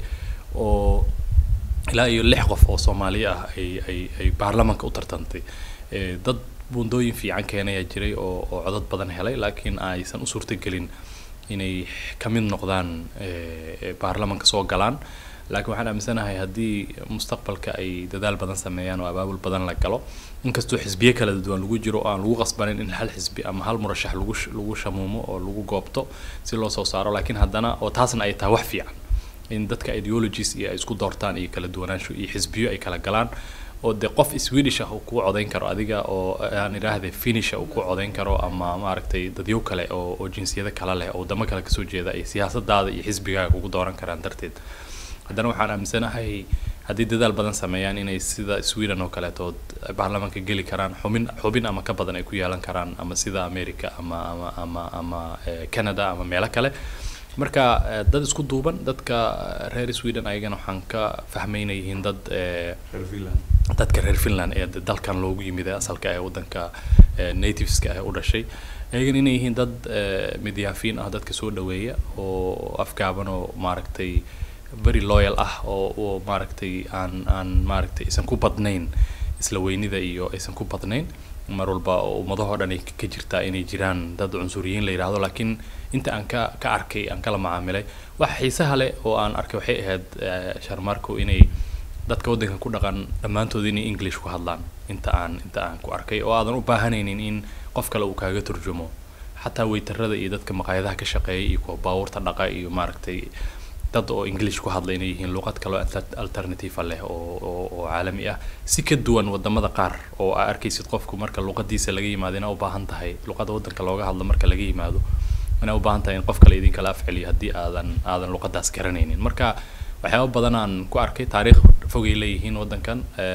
oo ilaa iyo lix qof oo Soomaali ah ay ay ay baarlamaanka u tartantay dad buundooyin fiican keenaya jiray oo oo codad badan helay laakiin aysan u suurtagelin inay ka mid noqdaan baarlamaanka soo galaan laakiin waxaan aaminsanahay haddii mustaqbalka ay dadaal badan sameeyaan oo abaabul badan la galo inkastoo xisbiye kala duwan lagu jiro aan lagu qasbanin in hal xisbi ama hal murashax lagu lagu shamuumo oo lagu goobto si loo soo saaro laakiin haddana oo taasna ay tahay wax fiican in dadka ideologies iyo ay isku doortaan iyo kala duwanaansho iyo xisbiyo ay kala galaan oo de qof Swedish ah uu ku codeyn karo adiga oo aan iraahday Finnish uu ku codeyn karo ama maaragtay dadyo kale oo oo jinsiyada kala leh oo wadamo kale ka soo jeeda ay siyaasadaada iyo xisbigaaga ugu dooran karaan darteed haddana waxaan aaminsanahay haddii dadaal badan sameeyaan inay sida Sweden oo kale tood baarlamaanka geli karaan xubin xubin ama ka badan ay ku yeelan karaan ama sida America ama ama ama ama Canada ama meelo kale marka dad isku duuban dadka reer Sweden ayagana waxaan ka fahmaynayihiin dad reer Finland dadka reer Finland ee dalkan loogu yimid asalka ee waddanka nativeska ah u dhashay ayagana inay yihiin dad midiyaafiin ah dadka soo dhaweeya oo afgaaban oo maaragtay very loyal ah oo oo maaragtay aan aan maaragtay isan ku badnayn isla weynida iyo isan ku badnayn mar walba ummadaha dhan ay ka jirtaa inay jiraan dad cunsuriyiin la yiraahdo laakiin inta aan ka ka arkay aan kala macaamilay wax xiisaha leh oo aan arkay waxay ahayd Sharmarko inay dadka waddanka ku dhaqan dhammaantood inay English ku hadlaan inta aan inta aan ku arkay oo aadan u baahanaynin in qof kale uu kaaga turjumo xataa weytarada iyo dadka maqaayadaha ka shaqeeya iyo kuwa baabuurta dhaqa iyo maaragtay dad oo English ku hadla inay yihiin luqad kale oo alternative leh oo oo caalami ah si ka duwan wadamada qaar oo aad arkaysid qofku marka luqadiisa laga yimaado inay u baahan tahay luqada waddanka looga hadlo marka laga yimaado inay u baahan tahay in qof kale idin kala afceliyo haddii aadan aadan luqadaas garanaynin marka waxyaabo badan aan ku arkay taariikh fogay leeyihiin waddankan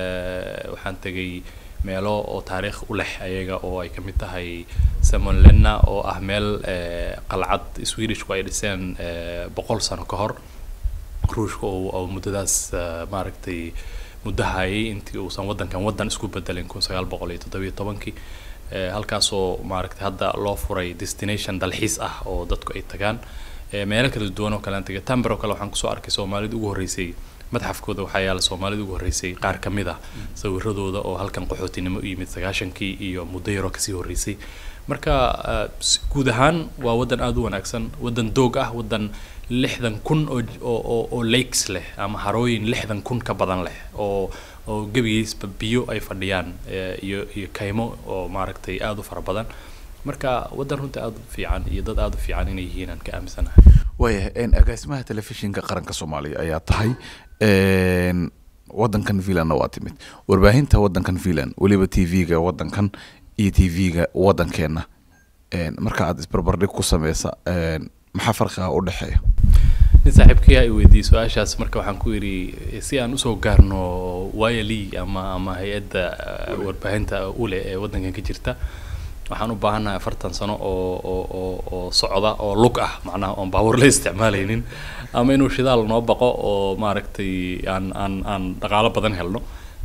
waxaan tagay meelo oo taariikh u leh ayaga oo ay kamid tahay Samonlenna oo ah meel qalcad Swedish ay dhiseen boqol sano ka hor ruushka oo muddadaas maaragtay muddahay intii uusan waddankan waddan isku bedelin kun sagaal boqol iyo toddoba iyo tobankii halkaasoo maaragtay hadda loo furay destination dalxiis ah oo dadku ay tagaan meelo kala duwan oo kale tagay Tampere oo kale waxaan ku soo arkay Soomaalida ugu horeysay madxafkooda waxaa yaala Soomaalida ugu horeysay qaar ka mid ah sawiradooda oo halkan qaxootinimo u yimid sagaashankii iyo muddo yar oo kasii horeysay marka guud ahaan waa waddan aad u wanaagsan waddan doog ah waddan lixdan kun oo oo oo lakes leh ama harooyin lixdan kun ka badan leh oo oo gabigiisba biyo ay fadhiyaan iyo iyo kaymo oo maaragtay aad u fara badan marka waddan runtii aad u fiican iyo dad aad u fiican inay yihiin aan ka aaminsanahay waayahay een agaasimaha telefishinka qaranka Soomaaliya ayaa tahay een waddankan Finland waa timid warbaahinta waddankan Finland waliba T V-ga waddankan iyo T V-ga waddankeena een marka aad isbarbardhig ku sameysa een maxaa farqiga u dhaxeeya saaxiibkii ay weydiisay su'aashaas marka waxaan ku yiri si aan u soo gaarno Y L E ama ama hay'adda warbaahinta ule ee waddankan ka jirta waxaan u baahannahay afartan sano oo oo oo oo socda oo lug ah macnaha oon baabuur la isticmaalaynin ama inuu shidaal noo baqo oo maaragtay aan aan aan dhaqaalo badan helno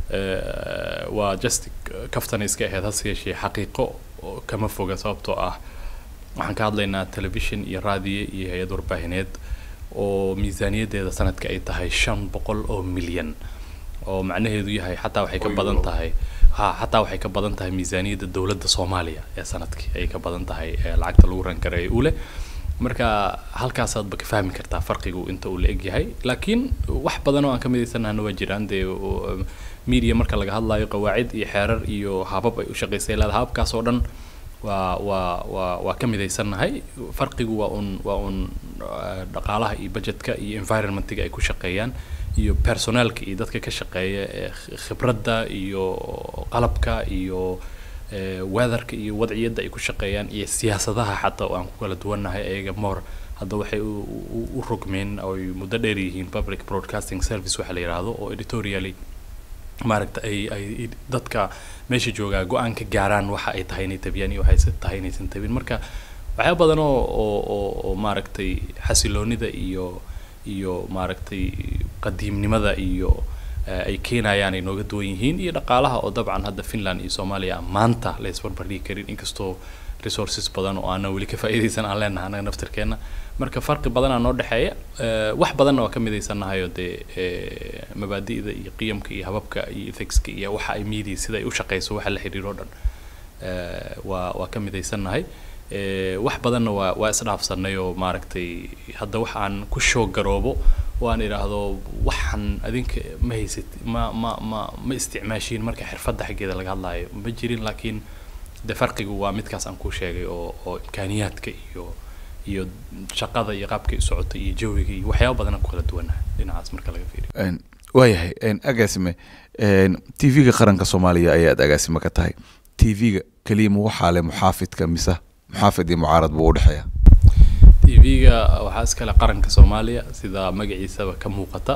waa just kaftan iska ahayd hase yeeshee xaqiiqo kama foga sababtoo ah waxaan ka hadlaynaa television iyo raadiyo iyo hay-ad warbaahineed oo miisaaniyaddeeda sanadka ay tahay shan boqol oo milyan oo macnaheedu yahay xataa waxay ka badan tahay ha xataa waxay ka badan tahay miisaaniyadda dowladda Soomaaliya ee sanadkii ay ka badan tahay lacagta lagu ran karay u leh marka halkaas aad ka fahmi kartaa farqigu inta uu la eg yahay laakiin wax badan oo aan ka midaysanahay waa jiraan de media marka laga hadlayo qawaacid iyo xeerar iyo habab ay u shaqeysay leedahay habkaas oo dhan waa waa waa waa ka midaysanahay farqigu waa un waa un dhaqaalaha iyo budgetka iyo environmentiga ay ku shaqeeyaan iyo personalka iyo dadka ka shaqeeya khibradda iyo qalabka iyo weatherka iyo wadciyada ay ku shaqeeyaan iyo siyaasadaha xataa oo aan ku kala duwanahay ayaga more hadda waxay u rogmeen oo muddo dheer yihiin public broadcasting service waxa la yiraahdo oo editorially maaragta ay ay dadka meesha jooga go'aan ka gaaraan waxa ay tahay inay tabiyaan iyo waxay tahay inaysan tabin marka waxyaabo badan oo oo maaragtay xasiloonida iyo iyo maaragtay qadiimnimada iyo ay keenayaan ay nooga duwan yihiin iyo dhaqaalaha oo dabcan hadda Finland iyo Soomaaliya maanta la isbarbardhigi karin inkastoo resources badan oo aan wali ka faa'iideysan aan leenahay anaga naftirkeena marka farqi badan aan noo dhaxeeya wax badan oo ka midaysanahay oo de mabaadi'da iyo qiyamka iyo hababka iyo ethicska iyo waxa ay media sida ay u shaqeyso waxa la xiriiro dhan waa waa ka midaysanahay wax badanna waa waa isdhaafsanay oo maaragtay hadda wax aan ku shoog garoobo waan iraahdo waxan adinka ma haysid ma ma ma ma isticmaashiin marka xirfadda xageeda laga hadlayo ma jirin laakiin de farqigu waa midkaas aan ku sheegay oo oo imkaaniyaadka iyo iyo shaqada iyo qaabka ay socotay iyo jawiga iyo waxyaabo badan oo kala duwan dhinacaas marka laga fiiriyo een waayahay een agaasime een T V-ga qaranka Soomaaliya ayaa agaasime ka tahay T V-ga kaliya waxa leh muxaafidka mise muxaafid iyo mucaarad buu u dhaxeeyaa T V-ga waxa iskala qaranka Soomaaliya sida magaciisa ka muuqata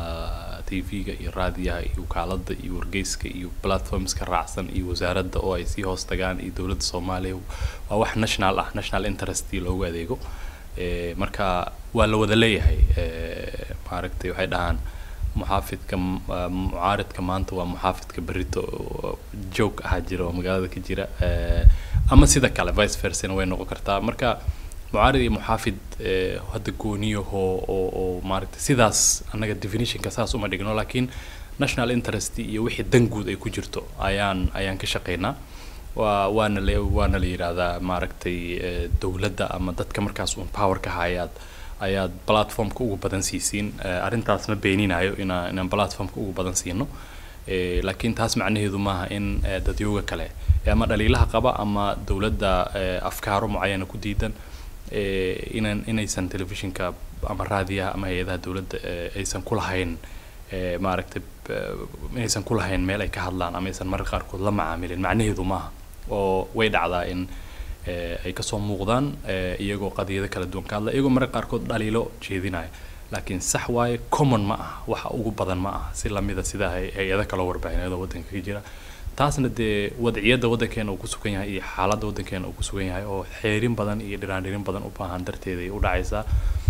T V-ga iyo raadiyaha iyo kaalada iyo wargeyska iyo platformska raacsan iyo wasaaradda oo ay si hoos tagaan iyo dawladda Soomaaliya waa wax national ah national interest loogu adeego ee marka waa la wada leeyahay ee maaragtay waxay dhahaan muxaafidka mucaaradka maanta waa muxaafidka berito joke ah jiro magaalada ka jira ee ama sida kale vice versa way noqon kartaa marka mucaarad iyo muxaafid hadda gooniyo oo oo maaragtay sidaas anaga definition ka saas uma dhigno laakiin national interest iyo wixii dan guud ay ku jirto ayaan ayaan ka shaqeynaa waa waana la waana la yiraahdaa maaragtay dawladda ama dadka markaas uu power ka hayaad ayaad platformka ugu badan siisiin arintaas ma beeninayo ina inaan platformka ugu badan siino ee laakiin taas macnaheedu maaha in dadyoga kale ama dhaliilaha qaba ama dawladda afkaaro muayana ku diidan ee inaan inaysan televisionka ama raadiyaha ama hay'adaha dawladda aysan ku lahayn ee maaragtay inaysan ku lahayn meel ay ka hadlaan ama aysan mar qaar kood la macaamilin macnaheedu maaha oo way dhacdaa in ay ka soo muuqdaan iyagoo qadiyada kala duwan ka hadla iyagoo mar qaar kood dhaliilo jeedinaya laakiin sax waaye common ma ah waxa ugu badan ma ah si lamida sida hay'adaha kala warbaahineed waddanka ka jira taasna de wadciyada waddankeena uu ku sugan yahay iyo xaaladda waddankeena uu ku sugan yahay oo xeerin badan iyo dhiraandhirin badan u baahan darteeda ay u dhacaysaa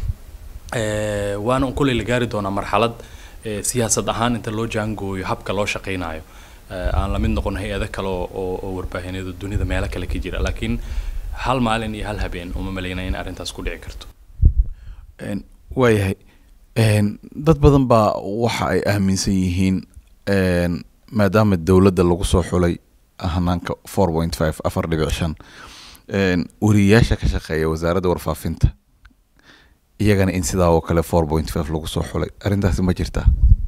ee waana un kulay la gaari doonaa marxalad siyaasad ahaan inta loo jaangooyo habka loo shaqeynayo aan la mid noqon hay'ado kale oo oo warbaahineed dunida meelo kale ka jira laakiin hal maalin iyo hal habeen uma maleynaa in arrintaas ku dhici karto een waayahay een dad badan baa waxa ay aaminsan yihiin een maadaama dawladda lagu soo xulay ahnaanka four point five afar dhibic shan een wariyaasha ka shaqeeya wasaaradda warfaafinta iyagana in sidaa oo kale four point five lagu soo xulay arrintaas ma jirtaa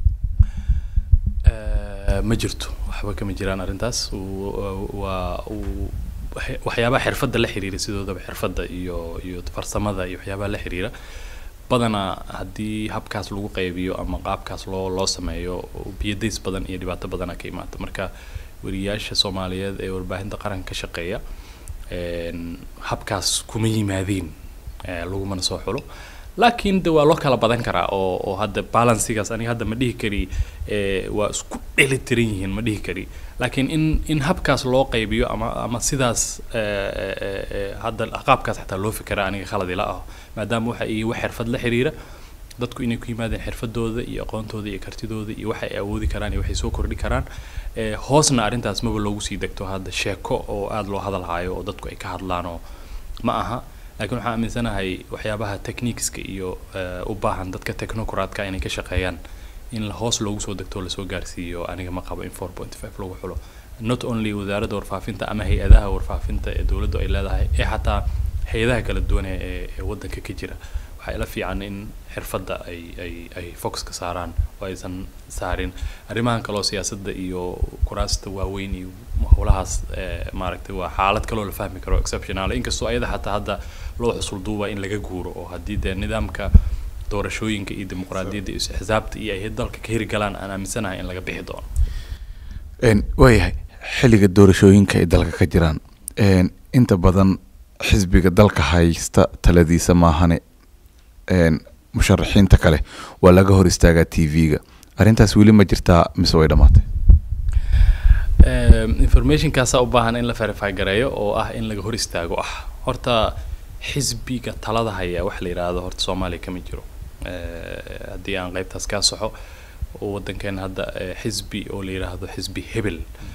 ee ma jirto waxba kama jiraan arrintaas waa waxyaabaha xirfadda la xiriira sidoodaba xirfadda iyo iyo farsamada iyo waxyaabaha la xiriira badana haddii habkaas lagu qaybiyo ama qaabkaas loo loo sameeyo biyadays badan iyo dhibaato badan ka imaata marka wariyaasha Soomaaliyeed ee warbaahinta qaranka ka shaqeeya een habkaas kuma yimaadeen ee lagu mana soo xulo laakiin de waa loo kala badan karaa oo oo hadda balansigaas aniga hadda ma dhihi kari waa isku dheelitiran yihiin ma dhihi kari laakiin in in habkaas loo qaybiyo ama ama sidaas hadda qaabkaas xataa loo fikira aniga khalad ila ah maadaama waxa ay wax xirfad la xiriira dadku inay ku yimaadeen xirfadooda iyo aqoontooda iyo kartidooda iyo waxa ay awoodi karaan iyo waxay soo kordhi karaan ee hoosna arintaas maba loogu sii degto hadda sheeko oo aad loo hadal haayo oo dadku ay ka hadlaan oo ma aha laakiin waxaan aaminsanahay waxyaabaha techniqueska iyo u baahan dadka technocratka inay ka shaqeeyaan in la hoos loogu soo degto la soo gaarsiiyo aniga ma qabo in four point five lagu xulo not only wasaaradda warfaafinta ama hay-adaha warfaafinta ee dawladdu ay leedahay ee xataa hay-adaha kala duwan ee waddanka ka jira waxay la fiican in xirfadda ay ay ay focus ka saaraan oo aysan saarin arrimahan kaloo siyaasadda iyo kuraasta waaweyn iyo howlahaas maaragtay waa xaalad kaloo la fahmi karo exceptional inkastoo ayada xataa hadda loo xusul duuba in laga guuro oo haddii dee nidaamka doorashooyinka iyo dimuqraadiyadda iyo xisaabta iyo ay dalka ka hirgalaan aan aaminsanahay in laga bixi doono waayahay xilliga doorashooyinka ay dalka ka jiraan inta badan xisbiga dalka haysta taladiisa maahane musharaxiinta kale waa laga hor istaagaa T V-ga arrintaas weli ma jirtaa mise way dhamaatay information kaas u baahan in la verify gareeyo oo ah in laga hor istaago ah horta xisbiga talada haya wax la yiraahdo horta Soomaaliya kama jiro haddii aan qaybtaas ka soxo oo wadankan hadda xisbi oo la yiraahdo xisbi hebel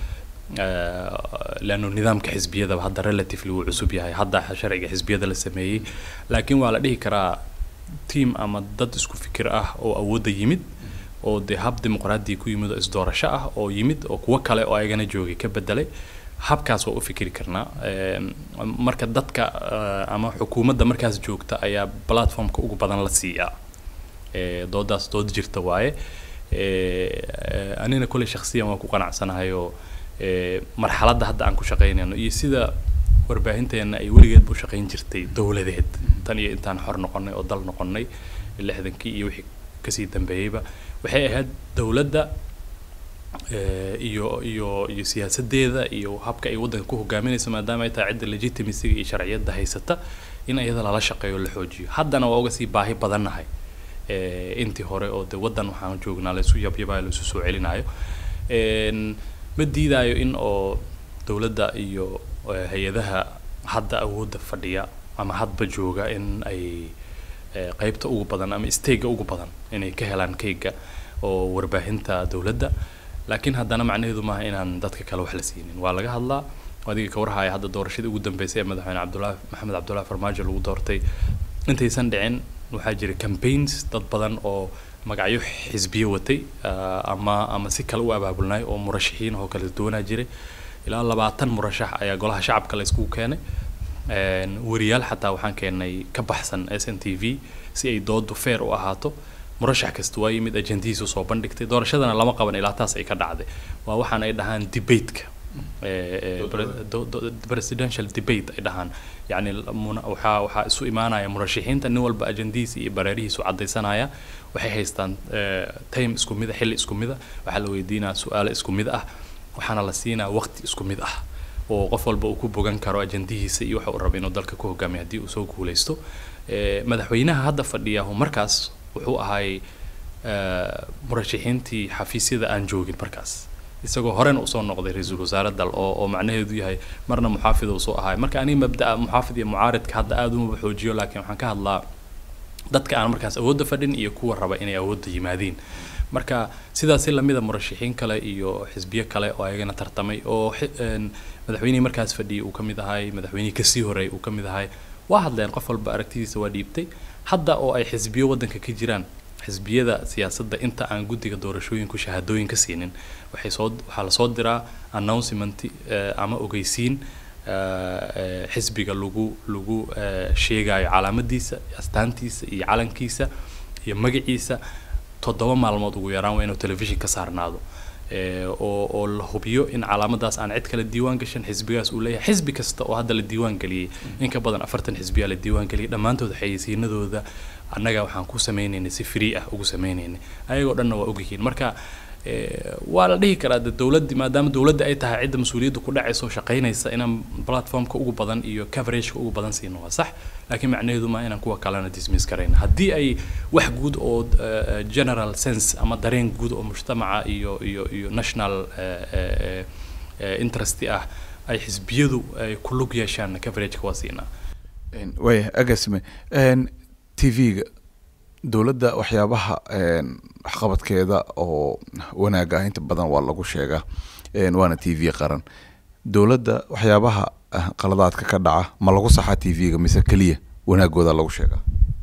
لأنه نظام كحزبية ده هذا relatively وعصوبي هاي هذا شرعي كحزبية ده لسميه لكن وعلى ده كرا تيم أما ضد إسكو فكرة أو أود يمد أو ده هاب ديمقراطي يكون يمد إصدار شاء أو يمد أو كوكالة أو أي جنا جوجي كبدله هاب كاس أو فكرة كرنا مركز ضد ك أما حكومة ده مركز جوجتا أي بلاتفورم كوجو بدن لسيا ضد داس ضد جرت واي أنا كل شخصية ما كوكان عسنا هايو marxaladda hadda aan ku shaqeynayno iyo sida warbaahinteena ay weligeed u shaqeyn jirtay dawladeed tan iyo intaan xor noqonay oo dal noqonay lixdankii iyo wixii ka sii dambeeyayba waxay ahayd dawladda iyo iyo iyo siyaasadeeda iyo habka ay waddanka ku hogaaminayso maadaama ay tahay cidda legitimacy iyo sharciyadda haysata in ayada lala shaqeeyo la xoojiyo haddana waa uga sii baahi badannahay intii hore oo de waddan waxaan joognaa la isu yabyabaa la isu soo celinayo ma diidayo in oo dawladda iyo hay-adaha hadda awoodda fadhiya ama hadba jooga in ay qaybta ugu badan ama isteega ugu badan inay ka helaan keyga oo warbaahinta dawladda laakiin haddana macnaheedu maaha inaan dadka kale wax la siinin waa laga hadlaa adiga ka warhaya hadda doorashadii ugu dambeysay ee madaxweyne cabdullaahi maxamed cabdullaahi farmaajo lagu doortay intaysan dhicin waxaa jiray campaigns dad badan oo magacyo xisbiyo watay ama ama si kale u abaabulnay oo murashaxiin oo kala duwanaa jiray ilaa labaatan murashax ayaa golaha shacabka la isku keenay een wariyaal xataa waxaan keenay ka baxsan S N T V si ay doodu fair u ahaato murashax kasta waa yimid ajandihiisu soo bandhigtay doorashadana lama qaban ilaa taas ay ka dhacday waa waxaan ay dhahaan debate-ka presidential debate ay dhahaan yani waxa waxa isu imaanaya murashaxiinta nin walba ajandihiisa iyo bareerihiisu cadaysanaya waxay haystaan time isku mid ah xilli isku mid ah waxa la weydiinaa su'aalo isku mid ah waxaana la siinaa waqti isku mid ah oo qof walba uu ku bogan karo ajandihiisa iyo waxa uu rabo inuu dalka ku hogaamiyo haddii uu soo guuleysto madaxweynaha hadda fadhiya markaas wuxuu ahay murashaxiintii xafiisyada aan joogin markaas isagoo horena u soo noqday ra'iisul wasaaradda oo oo macnaheedu yahay marna muxaafid uu soo ahay marka ani mabda'a muxaafid iyo mucaaridka hadda aad uma xoojiyo laakiin waxaan ka hadlaa dadka aan markaas awoodda fadhin iyo kuwa raba inay awoodda yimaadeen marka sidaas la mid ah murashaxiin kale iyo xisbiyo kale oo ayagana tartamay oo madaxweynihii markaas fadhiyay uu kamid ahay madaxweynihii kasii horeeyay uu kamid ahay waa hadleen qof walba aragtidiisa waa dhiibtay hadda oo ay xisbiyo waddanka ka jiraan xisbiyada siyaasadda inta aan guddiga doorashooyinku shahaadooyin ka siinin waxay soo waxaa la soo diraa announcement ama ogeysiin xisbiga lagu lagu sheegayo calaamadiisa astaantiisa iyo calankiisa iyo magaciisa toddoba maalmood ugu yaraan waa inuu television ka saarnaado oo oo la hubiyo in calaamadaas aan cid kale diiwaan gashan xisbigaas uu leeyahay xisbi kasta oo hadda la diiwaan galiyay in ka badan afartan xisbiya la diiwaan galiyay dhammaantood xayeysiinadooda annaga waxaan ku sameynaynay si free ah ugu sameynaynay ayagoo dhanna waa ogyihiin marka waa la dhihi karaa dawladda maadaama dawladda ay tahay cidda mas'uuliyadda ku dhacayso shaqaynaysa inaan platformka ugu badan iyo coverageka ugu badan siino waa sax laakiin macnaheedu ma inaan kuwa kalena dismiss karayna haddii ay wax guud oo general sense ama dareen guud oo mujtamaca iyo iyo iyo national interest ah ay xisbiyadu ay ku lug yeeshaan coverageka waa siinaa way agasme T V-ga dawladda waxyaabaha waxqabadkeeda oo wanaaga inta badan waa lagu sheegaa waana T V qaran dawladda waxyaabaha qaladaadka ka dhaca ma lagu saxaa T V-ga mise kaliya wanaagooda lagu sheegaa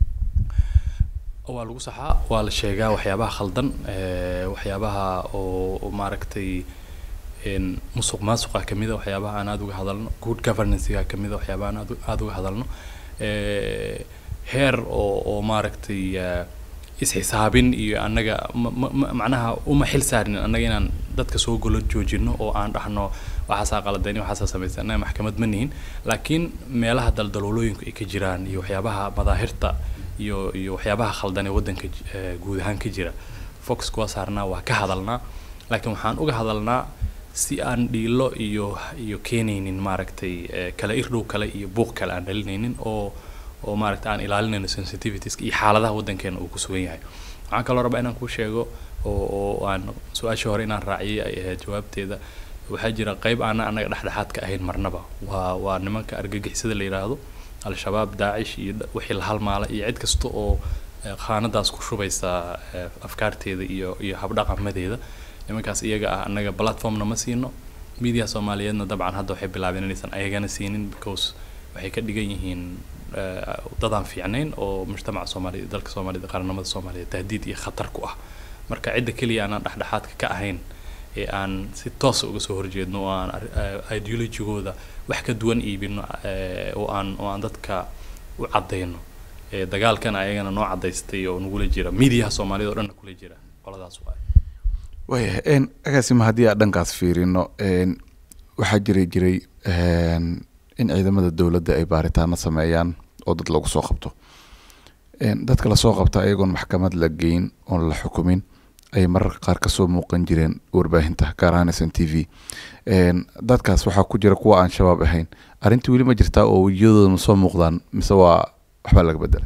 waa lagu saxaa waa la sheegaa waxyaabaha khaldan waxyaabaha oo maaragtay in musuq maasuqa kamida waxyaabaha aan aad uga hadalno good governance-ga kamida waxyaabaha aan aad uga hadalno ee heer oo oo maaragtay isxisaabin iyo annaga macnaha uma xil saarin annaga inaan dadka soo golo joojino oo aan dhaxno waxa qaladayn waxa sameeyay maxkamad ma nihin laakiin meelaha daldaloolooyinku ay ka jiraan iyo waxyaabaha madaahirta iyo iyo waxyaabaha khaldan ee wadanka guud ahaan ka jira fox ku saarnaa waa ka hadalnaa laakiin waxaan uga hadalnaa si aan dhiilo iyo iyo keenaynin maaragtay kala irdhow kale iyo buuq kale aan dhalinaynin oo oo maaragtay aan ilaalinayno sensitivities iyo xaaladaha wadankeena uu ku sugan yahay waxaan kaloo rabaa inaan ku sheego oo oo aan su'aasha hore inaan raaciyay ay ahayd jawaabteeda waxaa jira qayb aan anaga dhexdhexaad ka ahayn marnaba waa waa nimanka argagixisada la yiraahdo al-shabaab daacish iyo wixii la halmaala iyo cid kasta oo qaanadaas ku shubaysa afkaarteeda iyo iyo habdhaqamadeeda nimankaas iyaga ah anaga platformna ma siino media Soomaaliyeedna dabcan hadda waxay bilaabeen inaysan ayagana siinin because waxay ka dhigan yihiin dadaan fiicnayn oo mujtamaca Soomaaliyeed dalka Soomaaliyeed qaranimada Soomaaliyeed tahdiid iyo khatar ku ah marka cidda kaliya aan dhexdhexaadka ka ahayn ee aan si toos uga soo horjeedno oo aan ideologigooda wax ka duwan iibino oo aan oo aan dadka u cadeyno ee dagaalkan ayagana noo cadeystay oo nugula jira media Soomaaliyeed oo dhan kula jira qoladaas waa way een agaasima haddii aan dhankaas fiirino een waxaa jiray jiray een in ciidamada dawladda ay baaritaano sameeyaan oo dad lagu soo qabto een dadka la soo qabta ayagoon maxkamad la geyn oo la xukumin ay mararka qaar ka soo muuqan jireen warbaahinta gaar ahaan S N T V een dadkaas waxaa ku jira kuwa aan shabaab ahayn arrintii weli ma jirtaa oo wajiyadooda soo muuqdaan mise waa waxba laga bedelay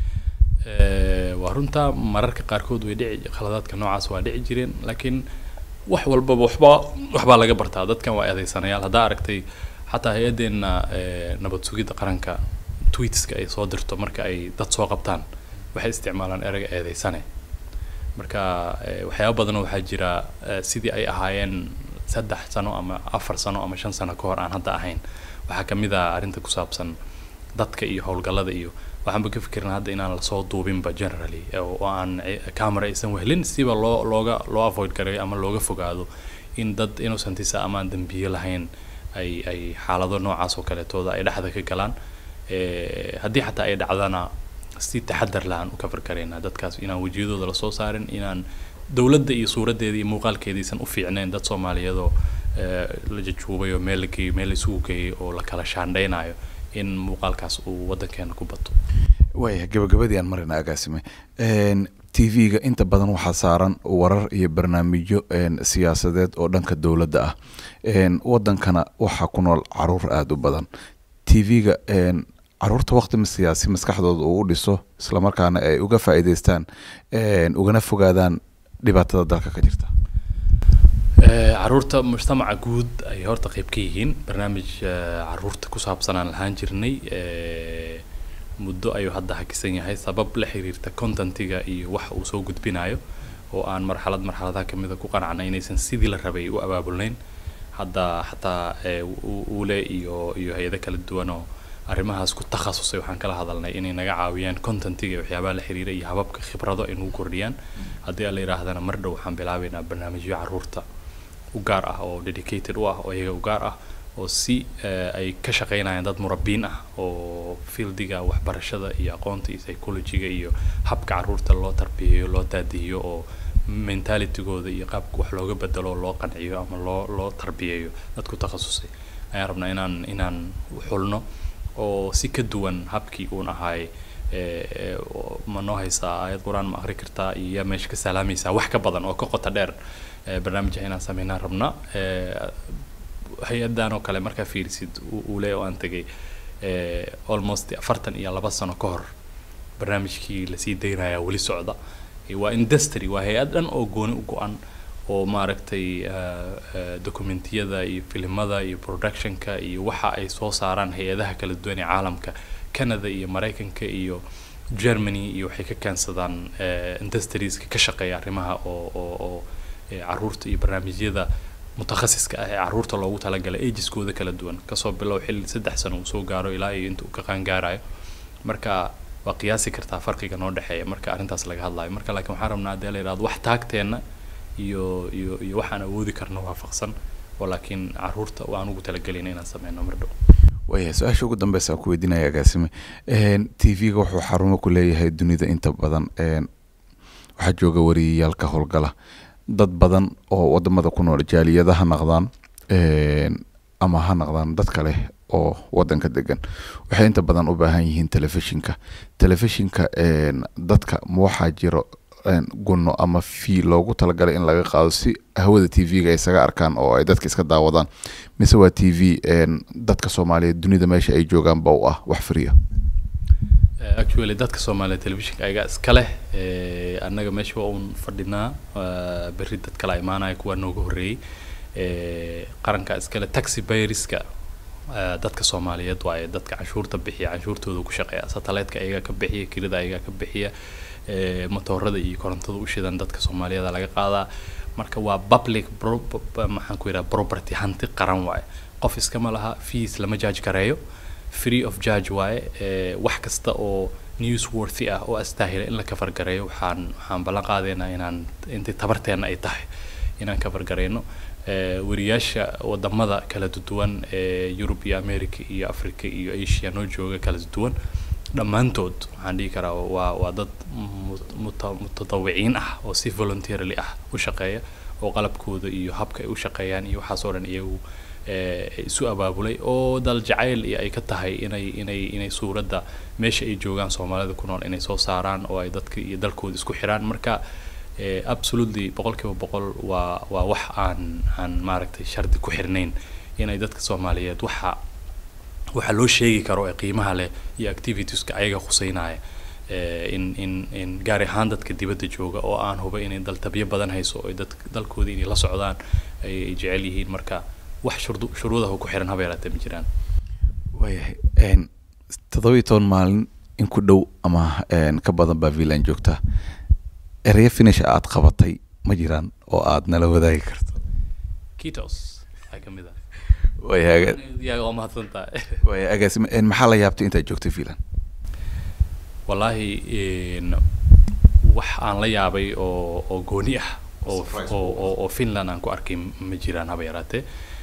ee waa runta mararka qaarkood way dhici khaladaadka noocaas waa dhici jireen laakiin wax walba waxba waxba laga bartaa dadkan waa adeegsanayaal hadaa aragtay حتى هيدنا نبض سويد قرنك تويتس كأي صادر تمرك أي تتصاق بتان وحي استعمالا أرجع هذه سنة مركا وحياة بدنا وحجرا سيدي أي أهاين سدح سنة أما أفر سنة أما شن سنة كهر عن هذا أهين وحكم إذا أرنت كساب سن ضدك إيه حول قلده إيه وحن بكفكرنا هذا إن الصوت دوبين بجنرالي وعن كاميرا يسموه لين سيب الله لوجا لو أفويد كري أما لوجا فوق هذا إن ضد إنه سنتيسا أمان دنبيه لهين ay ay xaalado noocaas oo kale tooda ay dhaxda ka galaan ee hadii xataa ay dhacdana si taxadar laan u ka farkareyna dadkaas inaan wajiyadooda la soo saarin inaan dawladda iyo suuradeeda iyo muuqaalkeediisan u fiicneen dad Soomaaliyeed oo la jajuubayo meelkii meel isugu geeyay oo la kala shaandheynayo in muuqaalkaas uu wadankeena ku bato way gabagabadii aan marina agaasime een T V-ga inta badan waxaa saaran warar iyo barnaamijyo een siyaasadeed oo dhanka dawladda ah een wadankana waxa ku nool caruur aad u badan T V-ga een caruurta waqti ma siyaasi maskaxdooda uu dhiso isla markaana ay uga faa'iideystaan een ugana fogaadaan dhibaatada dalka ka jirta ee caruurta mujtamaca guud ay horta qayb ka yihiin barnaamij caruurta ku saabsan aan lahaan jirnay ee muddo ayuu hadda hakisan yahay sabab la xiriirta contentiga iyo wax uu soo gudbinayo oo aan marxalad marxaladaha kamida ku qanacnay inaysan sidii la rabay u abaabulnayn hadda xataa uu le iyo iyo hay'ado kala duwan oo arrimahaas ku takhasusay waxaan kala hadalnay inay naga caawiyaan contentiga waxyaabaha la xiriira iyo hababka khibrado inuu kordhiyaan haddii la yiraahdana mar dhow waxaan bilaabaynaa barnaamijyo caruurta u gaar ah oo dedicated u ah oo iyaga u gaar ah oo si ay ka shaqeynayaan dad murabbiin ah oo fieldiga waxbarashada iyo aqoonta iyo psychology-ga iyo habka caruurta loo tarbiyeeyo loo taadiyo oo mentalitygooda iyo qaabka wax looga bedelo loo qanciyo ama loo loo tarbiyeeyo dad ku takhasusay ayaan rabnaa inaan inaan xulno oo si ka duwan habkii uu ahaay ma noo haysaa aayad quraan ma akhri kartaa iyo meesha ka salaamaysaa wax ka badan oo ka qota dheer barnaamijka inaan sameynaa rabnaa hay-adan oo kale markaa fiirisid uu leeyahay oo aan tagay almost afartan iyo laba sano ka hor barnaamijkii lasii daynayaa weli socda waa industry waa hay-ad dhan oo gooni u go-an oo maaragtay dokumentiyada iyo filimada iyo productionka iyo waxa ay soo saaraan hay-adaha kala duwan ee caalamka Canada iyo Mareykanka iyo Germany iyo waxay ka keensadaan industrieska ka shaqeeya arrimaha oo oo caruurta iyo barnaamijyada mutakhasiska ah ee caruurta loogu talagalay ageskooda kala duwan kasoo bilow xilli saddex sano uu soo gaaro ilaa iyo inta uu ka qaan gaarayo marka waa qiyaasi kartaa farqiga noo dhaxeeya marka arrintaas laga hadlayo marka laakiin waxaan rabnaa hadii la yiraahdo wax taagteena iyo iyo iyo waxaan awoodi karno waafaqsan oo laakiin caruurta waan ugu talagalin inaan sameeyno mardhow waya su-aasha ugu dambeysa ku weydiinaya agaasime t v-ga wuxuu xarumo ku leeyahay dunida inta badan waxaa jooga wariyayaal ka howlgala dad badan oo wadamada ku nool jaaliyada ha noqdaan ama ha noqdaan dad kale oo wadanka degan waxay inta badan u baahan yihiin telefishinka telefishinka dadka ma waxaa jiro gunno ama fee loogu talagalay in laga qaado si hawada t v-ga ay isaga arkaan oo ay dadka iska daawadaan mise waa t v dadka Soomaaliyeed dunida meesha ay joogaan ba u ah wax free ah actually dadka Soomaaliyeed televisionka ayaga iska leh annaga meesha waa un fadhinaa berri dad kala imaanaya kuwa noogu horeeyay qaranka iska leh taxi bayriska dadka Soomaaliyeed waa dadka canshuurta bixiya canshuurtooda ku shaqeeya satellite-ka ayaga ka bixiya kirada ayaga ka bixiya motorada iyo korontada u shidan dadka Soomaaliyeed laga qaadaa marka waa public maxaan ku yiraahdaa property hanti qaran waay qof iska ma laha fees lama judge gareeyo free of charge waay wax kasta oo news worthy ah oo astaahila in la ka fargareeyo waxaan waxaan balan qaadeynaa inaan inta tabarteena ay tahay inaan ka fargareeno wariyaasha wadamada kala duwan ee Europe iyo America iyo Africa iyo Asia noo jooga kala duwan dhamaantood waxaan dhigi karaa waa waa dad mutadawiciin ah oo si voluntarily ah u shaqeeya oo qalabkooda iyo habka ay u shaqeeyaan iyo waxa soo dhan iyagu ee isu abaabulay oo dal jacayl iyo ay ka tahay inay inay inay suurada meesha ay joogaan Soomaalida ku nool inay soo saaraan oo ay dadka iyo dalkooda isku xiraan marka absolutely boqolkiiba boqol waa waa wax aan aan maaragtay shardi ku xirnayn inay dadka Soomaaliyeed waxa waxa loo sheegi karo ee qiimaha leh iyo activitieska ayaga khuseynaya in in in gaar ahaan dadka dibadda jooga oo aan huba inay dal tabiyo badan hayso oo dad dalkooda inay la socdaan ay jecel yihiin marka wax shuruudaha ku xiran habeeraatay ma jiraan wayahay een toddoba iyo toban maalin in ku dhow ama een ka badan baa Finland joogta erey finish aad qabatay ma jiraan oo aad nala wadaagi karto kitos ay kamid ah wayahay yaa oo mahadsantaa wayahay agaasime in maxaa la yaabtay inta joogtay Finland wallahi in wax aan la yaabay oo oo gooni ah oo oo oo Finland aan ku arkay ma jiraan habeeraatay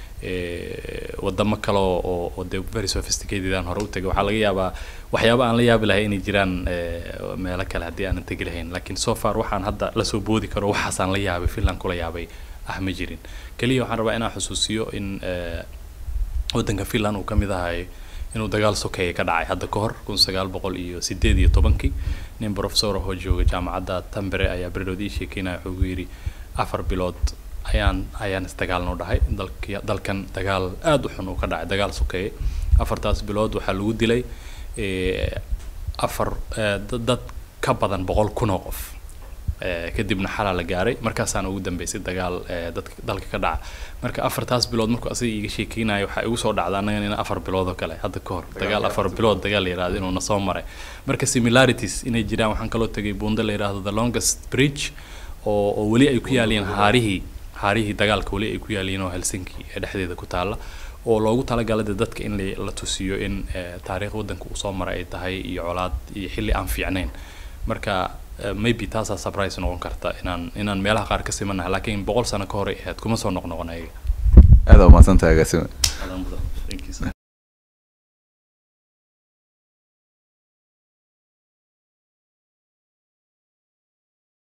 ee wadamo kale oo oo de very sophisticated aan hore u tagay waxa laga yaabaa waxyaabo aan la yaabi lahayn inay jiraan meelo kale hadii aan tagi lahayn laakiin so far waxaan hadda la soo boodi karo waxaas aan la yaabay Finland kula yaabay ah ma jirin kaliya waxaan rabaa inaan xusuusiyo in wadanka Finland uu kamid ahay inuu dagaal sokeeye ka dhacay hadda ka hor kun sagaal boqol iyo sideed iyo tobankii nin professor oo jooga jaamacadda Tampere ayaa beridoodii sheekeynaa wuxuu yiri afar bilood ayaan ayaan dagaal noo dhahay dalka dalkan dagaal aad u xun oo ka dhacay dagaal sokeeye afartaas bilood waxa lagu dilay ee afar dad ka badan boqol kun oo qof ee kadibna xalal la gaaray markaas aan ugu dambeysay dagaal dadka dalka ka dhaca marka afartaas bilood markuu asii iga sheekeynayo waxa igu soo dhacday anaga in afar bilood oo kale hadda ka hor dagaal afar bilood dagaal yiraahdo inuu na soo maray marka similarities inay jiraan waxaan kaloo tagay buunda la yiraahdo the longest bridge oo oo wali ay ku yaaleen haarihii haarihii dagaalka wali ay ku yaaleen oo Helsinki ee dhexdeeda ku taala oo loogu talagalay dadka in la tusiyo in taariikh wadanka uu soo maray ay tahay iyo colaad iyo xilli aan fiicnayn marka maybe taasa surprise noqon karta inaan inaan meelaha qaar ka simanahay laakiin boqol sano ka hor ay ahayd kuma soo noqnoqonay aad u mahadsantahay agaasime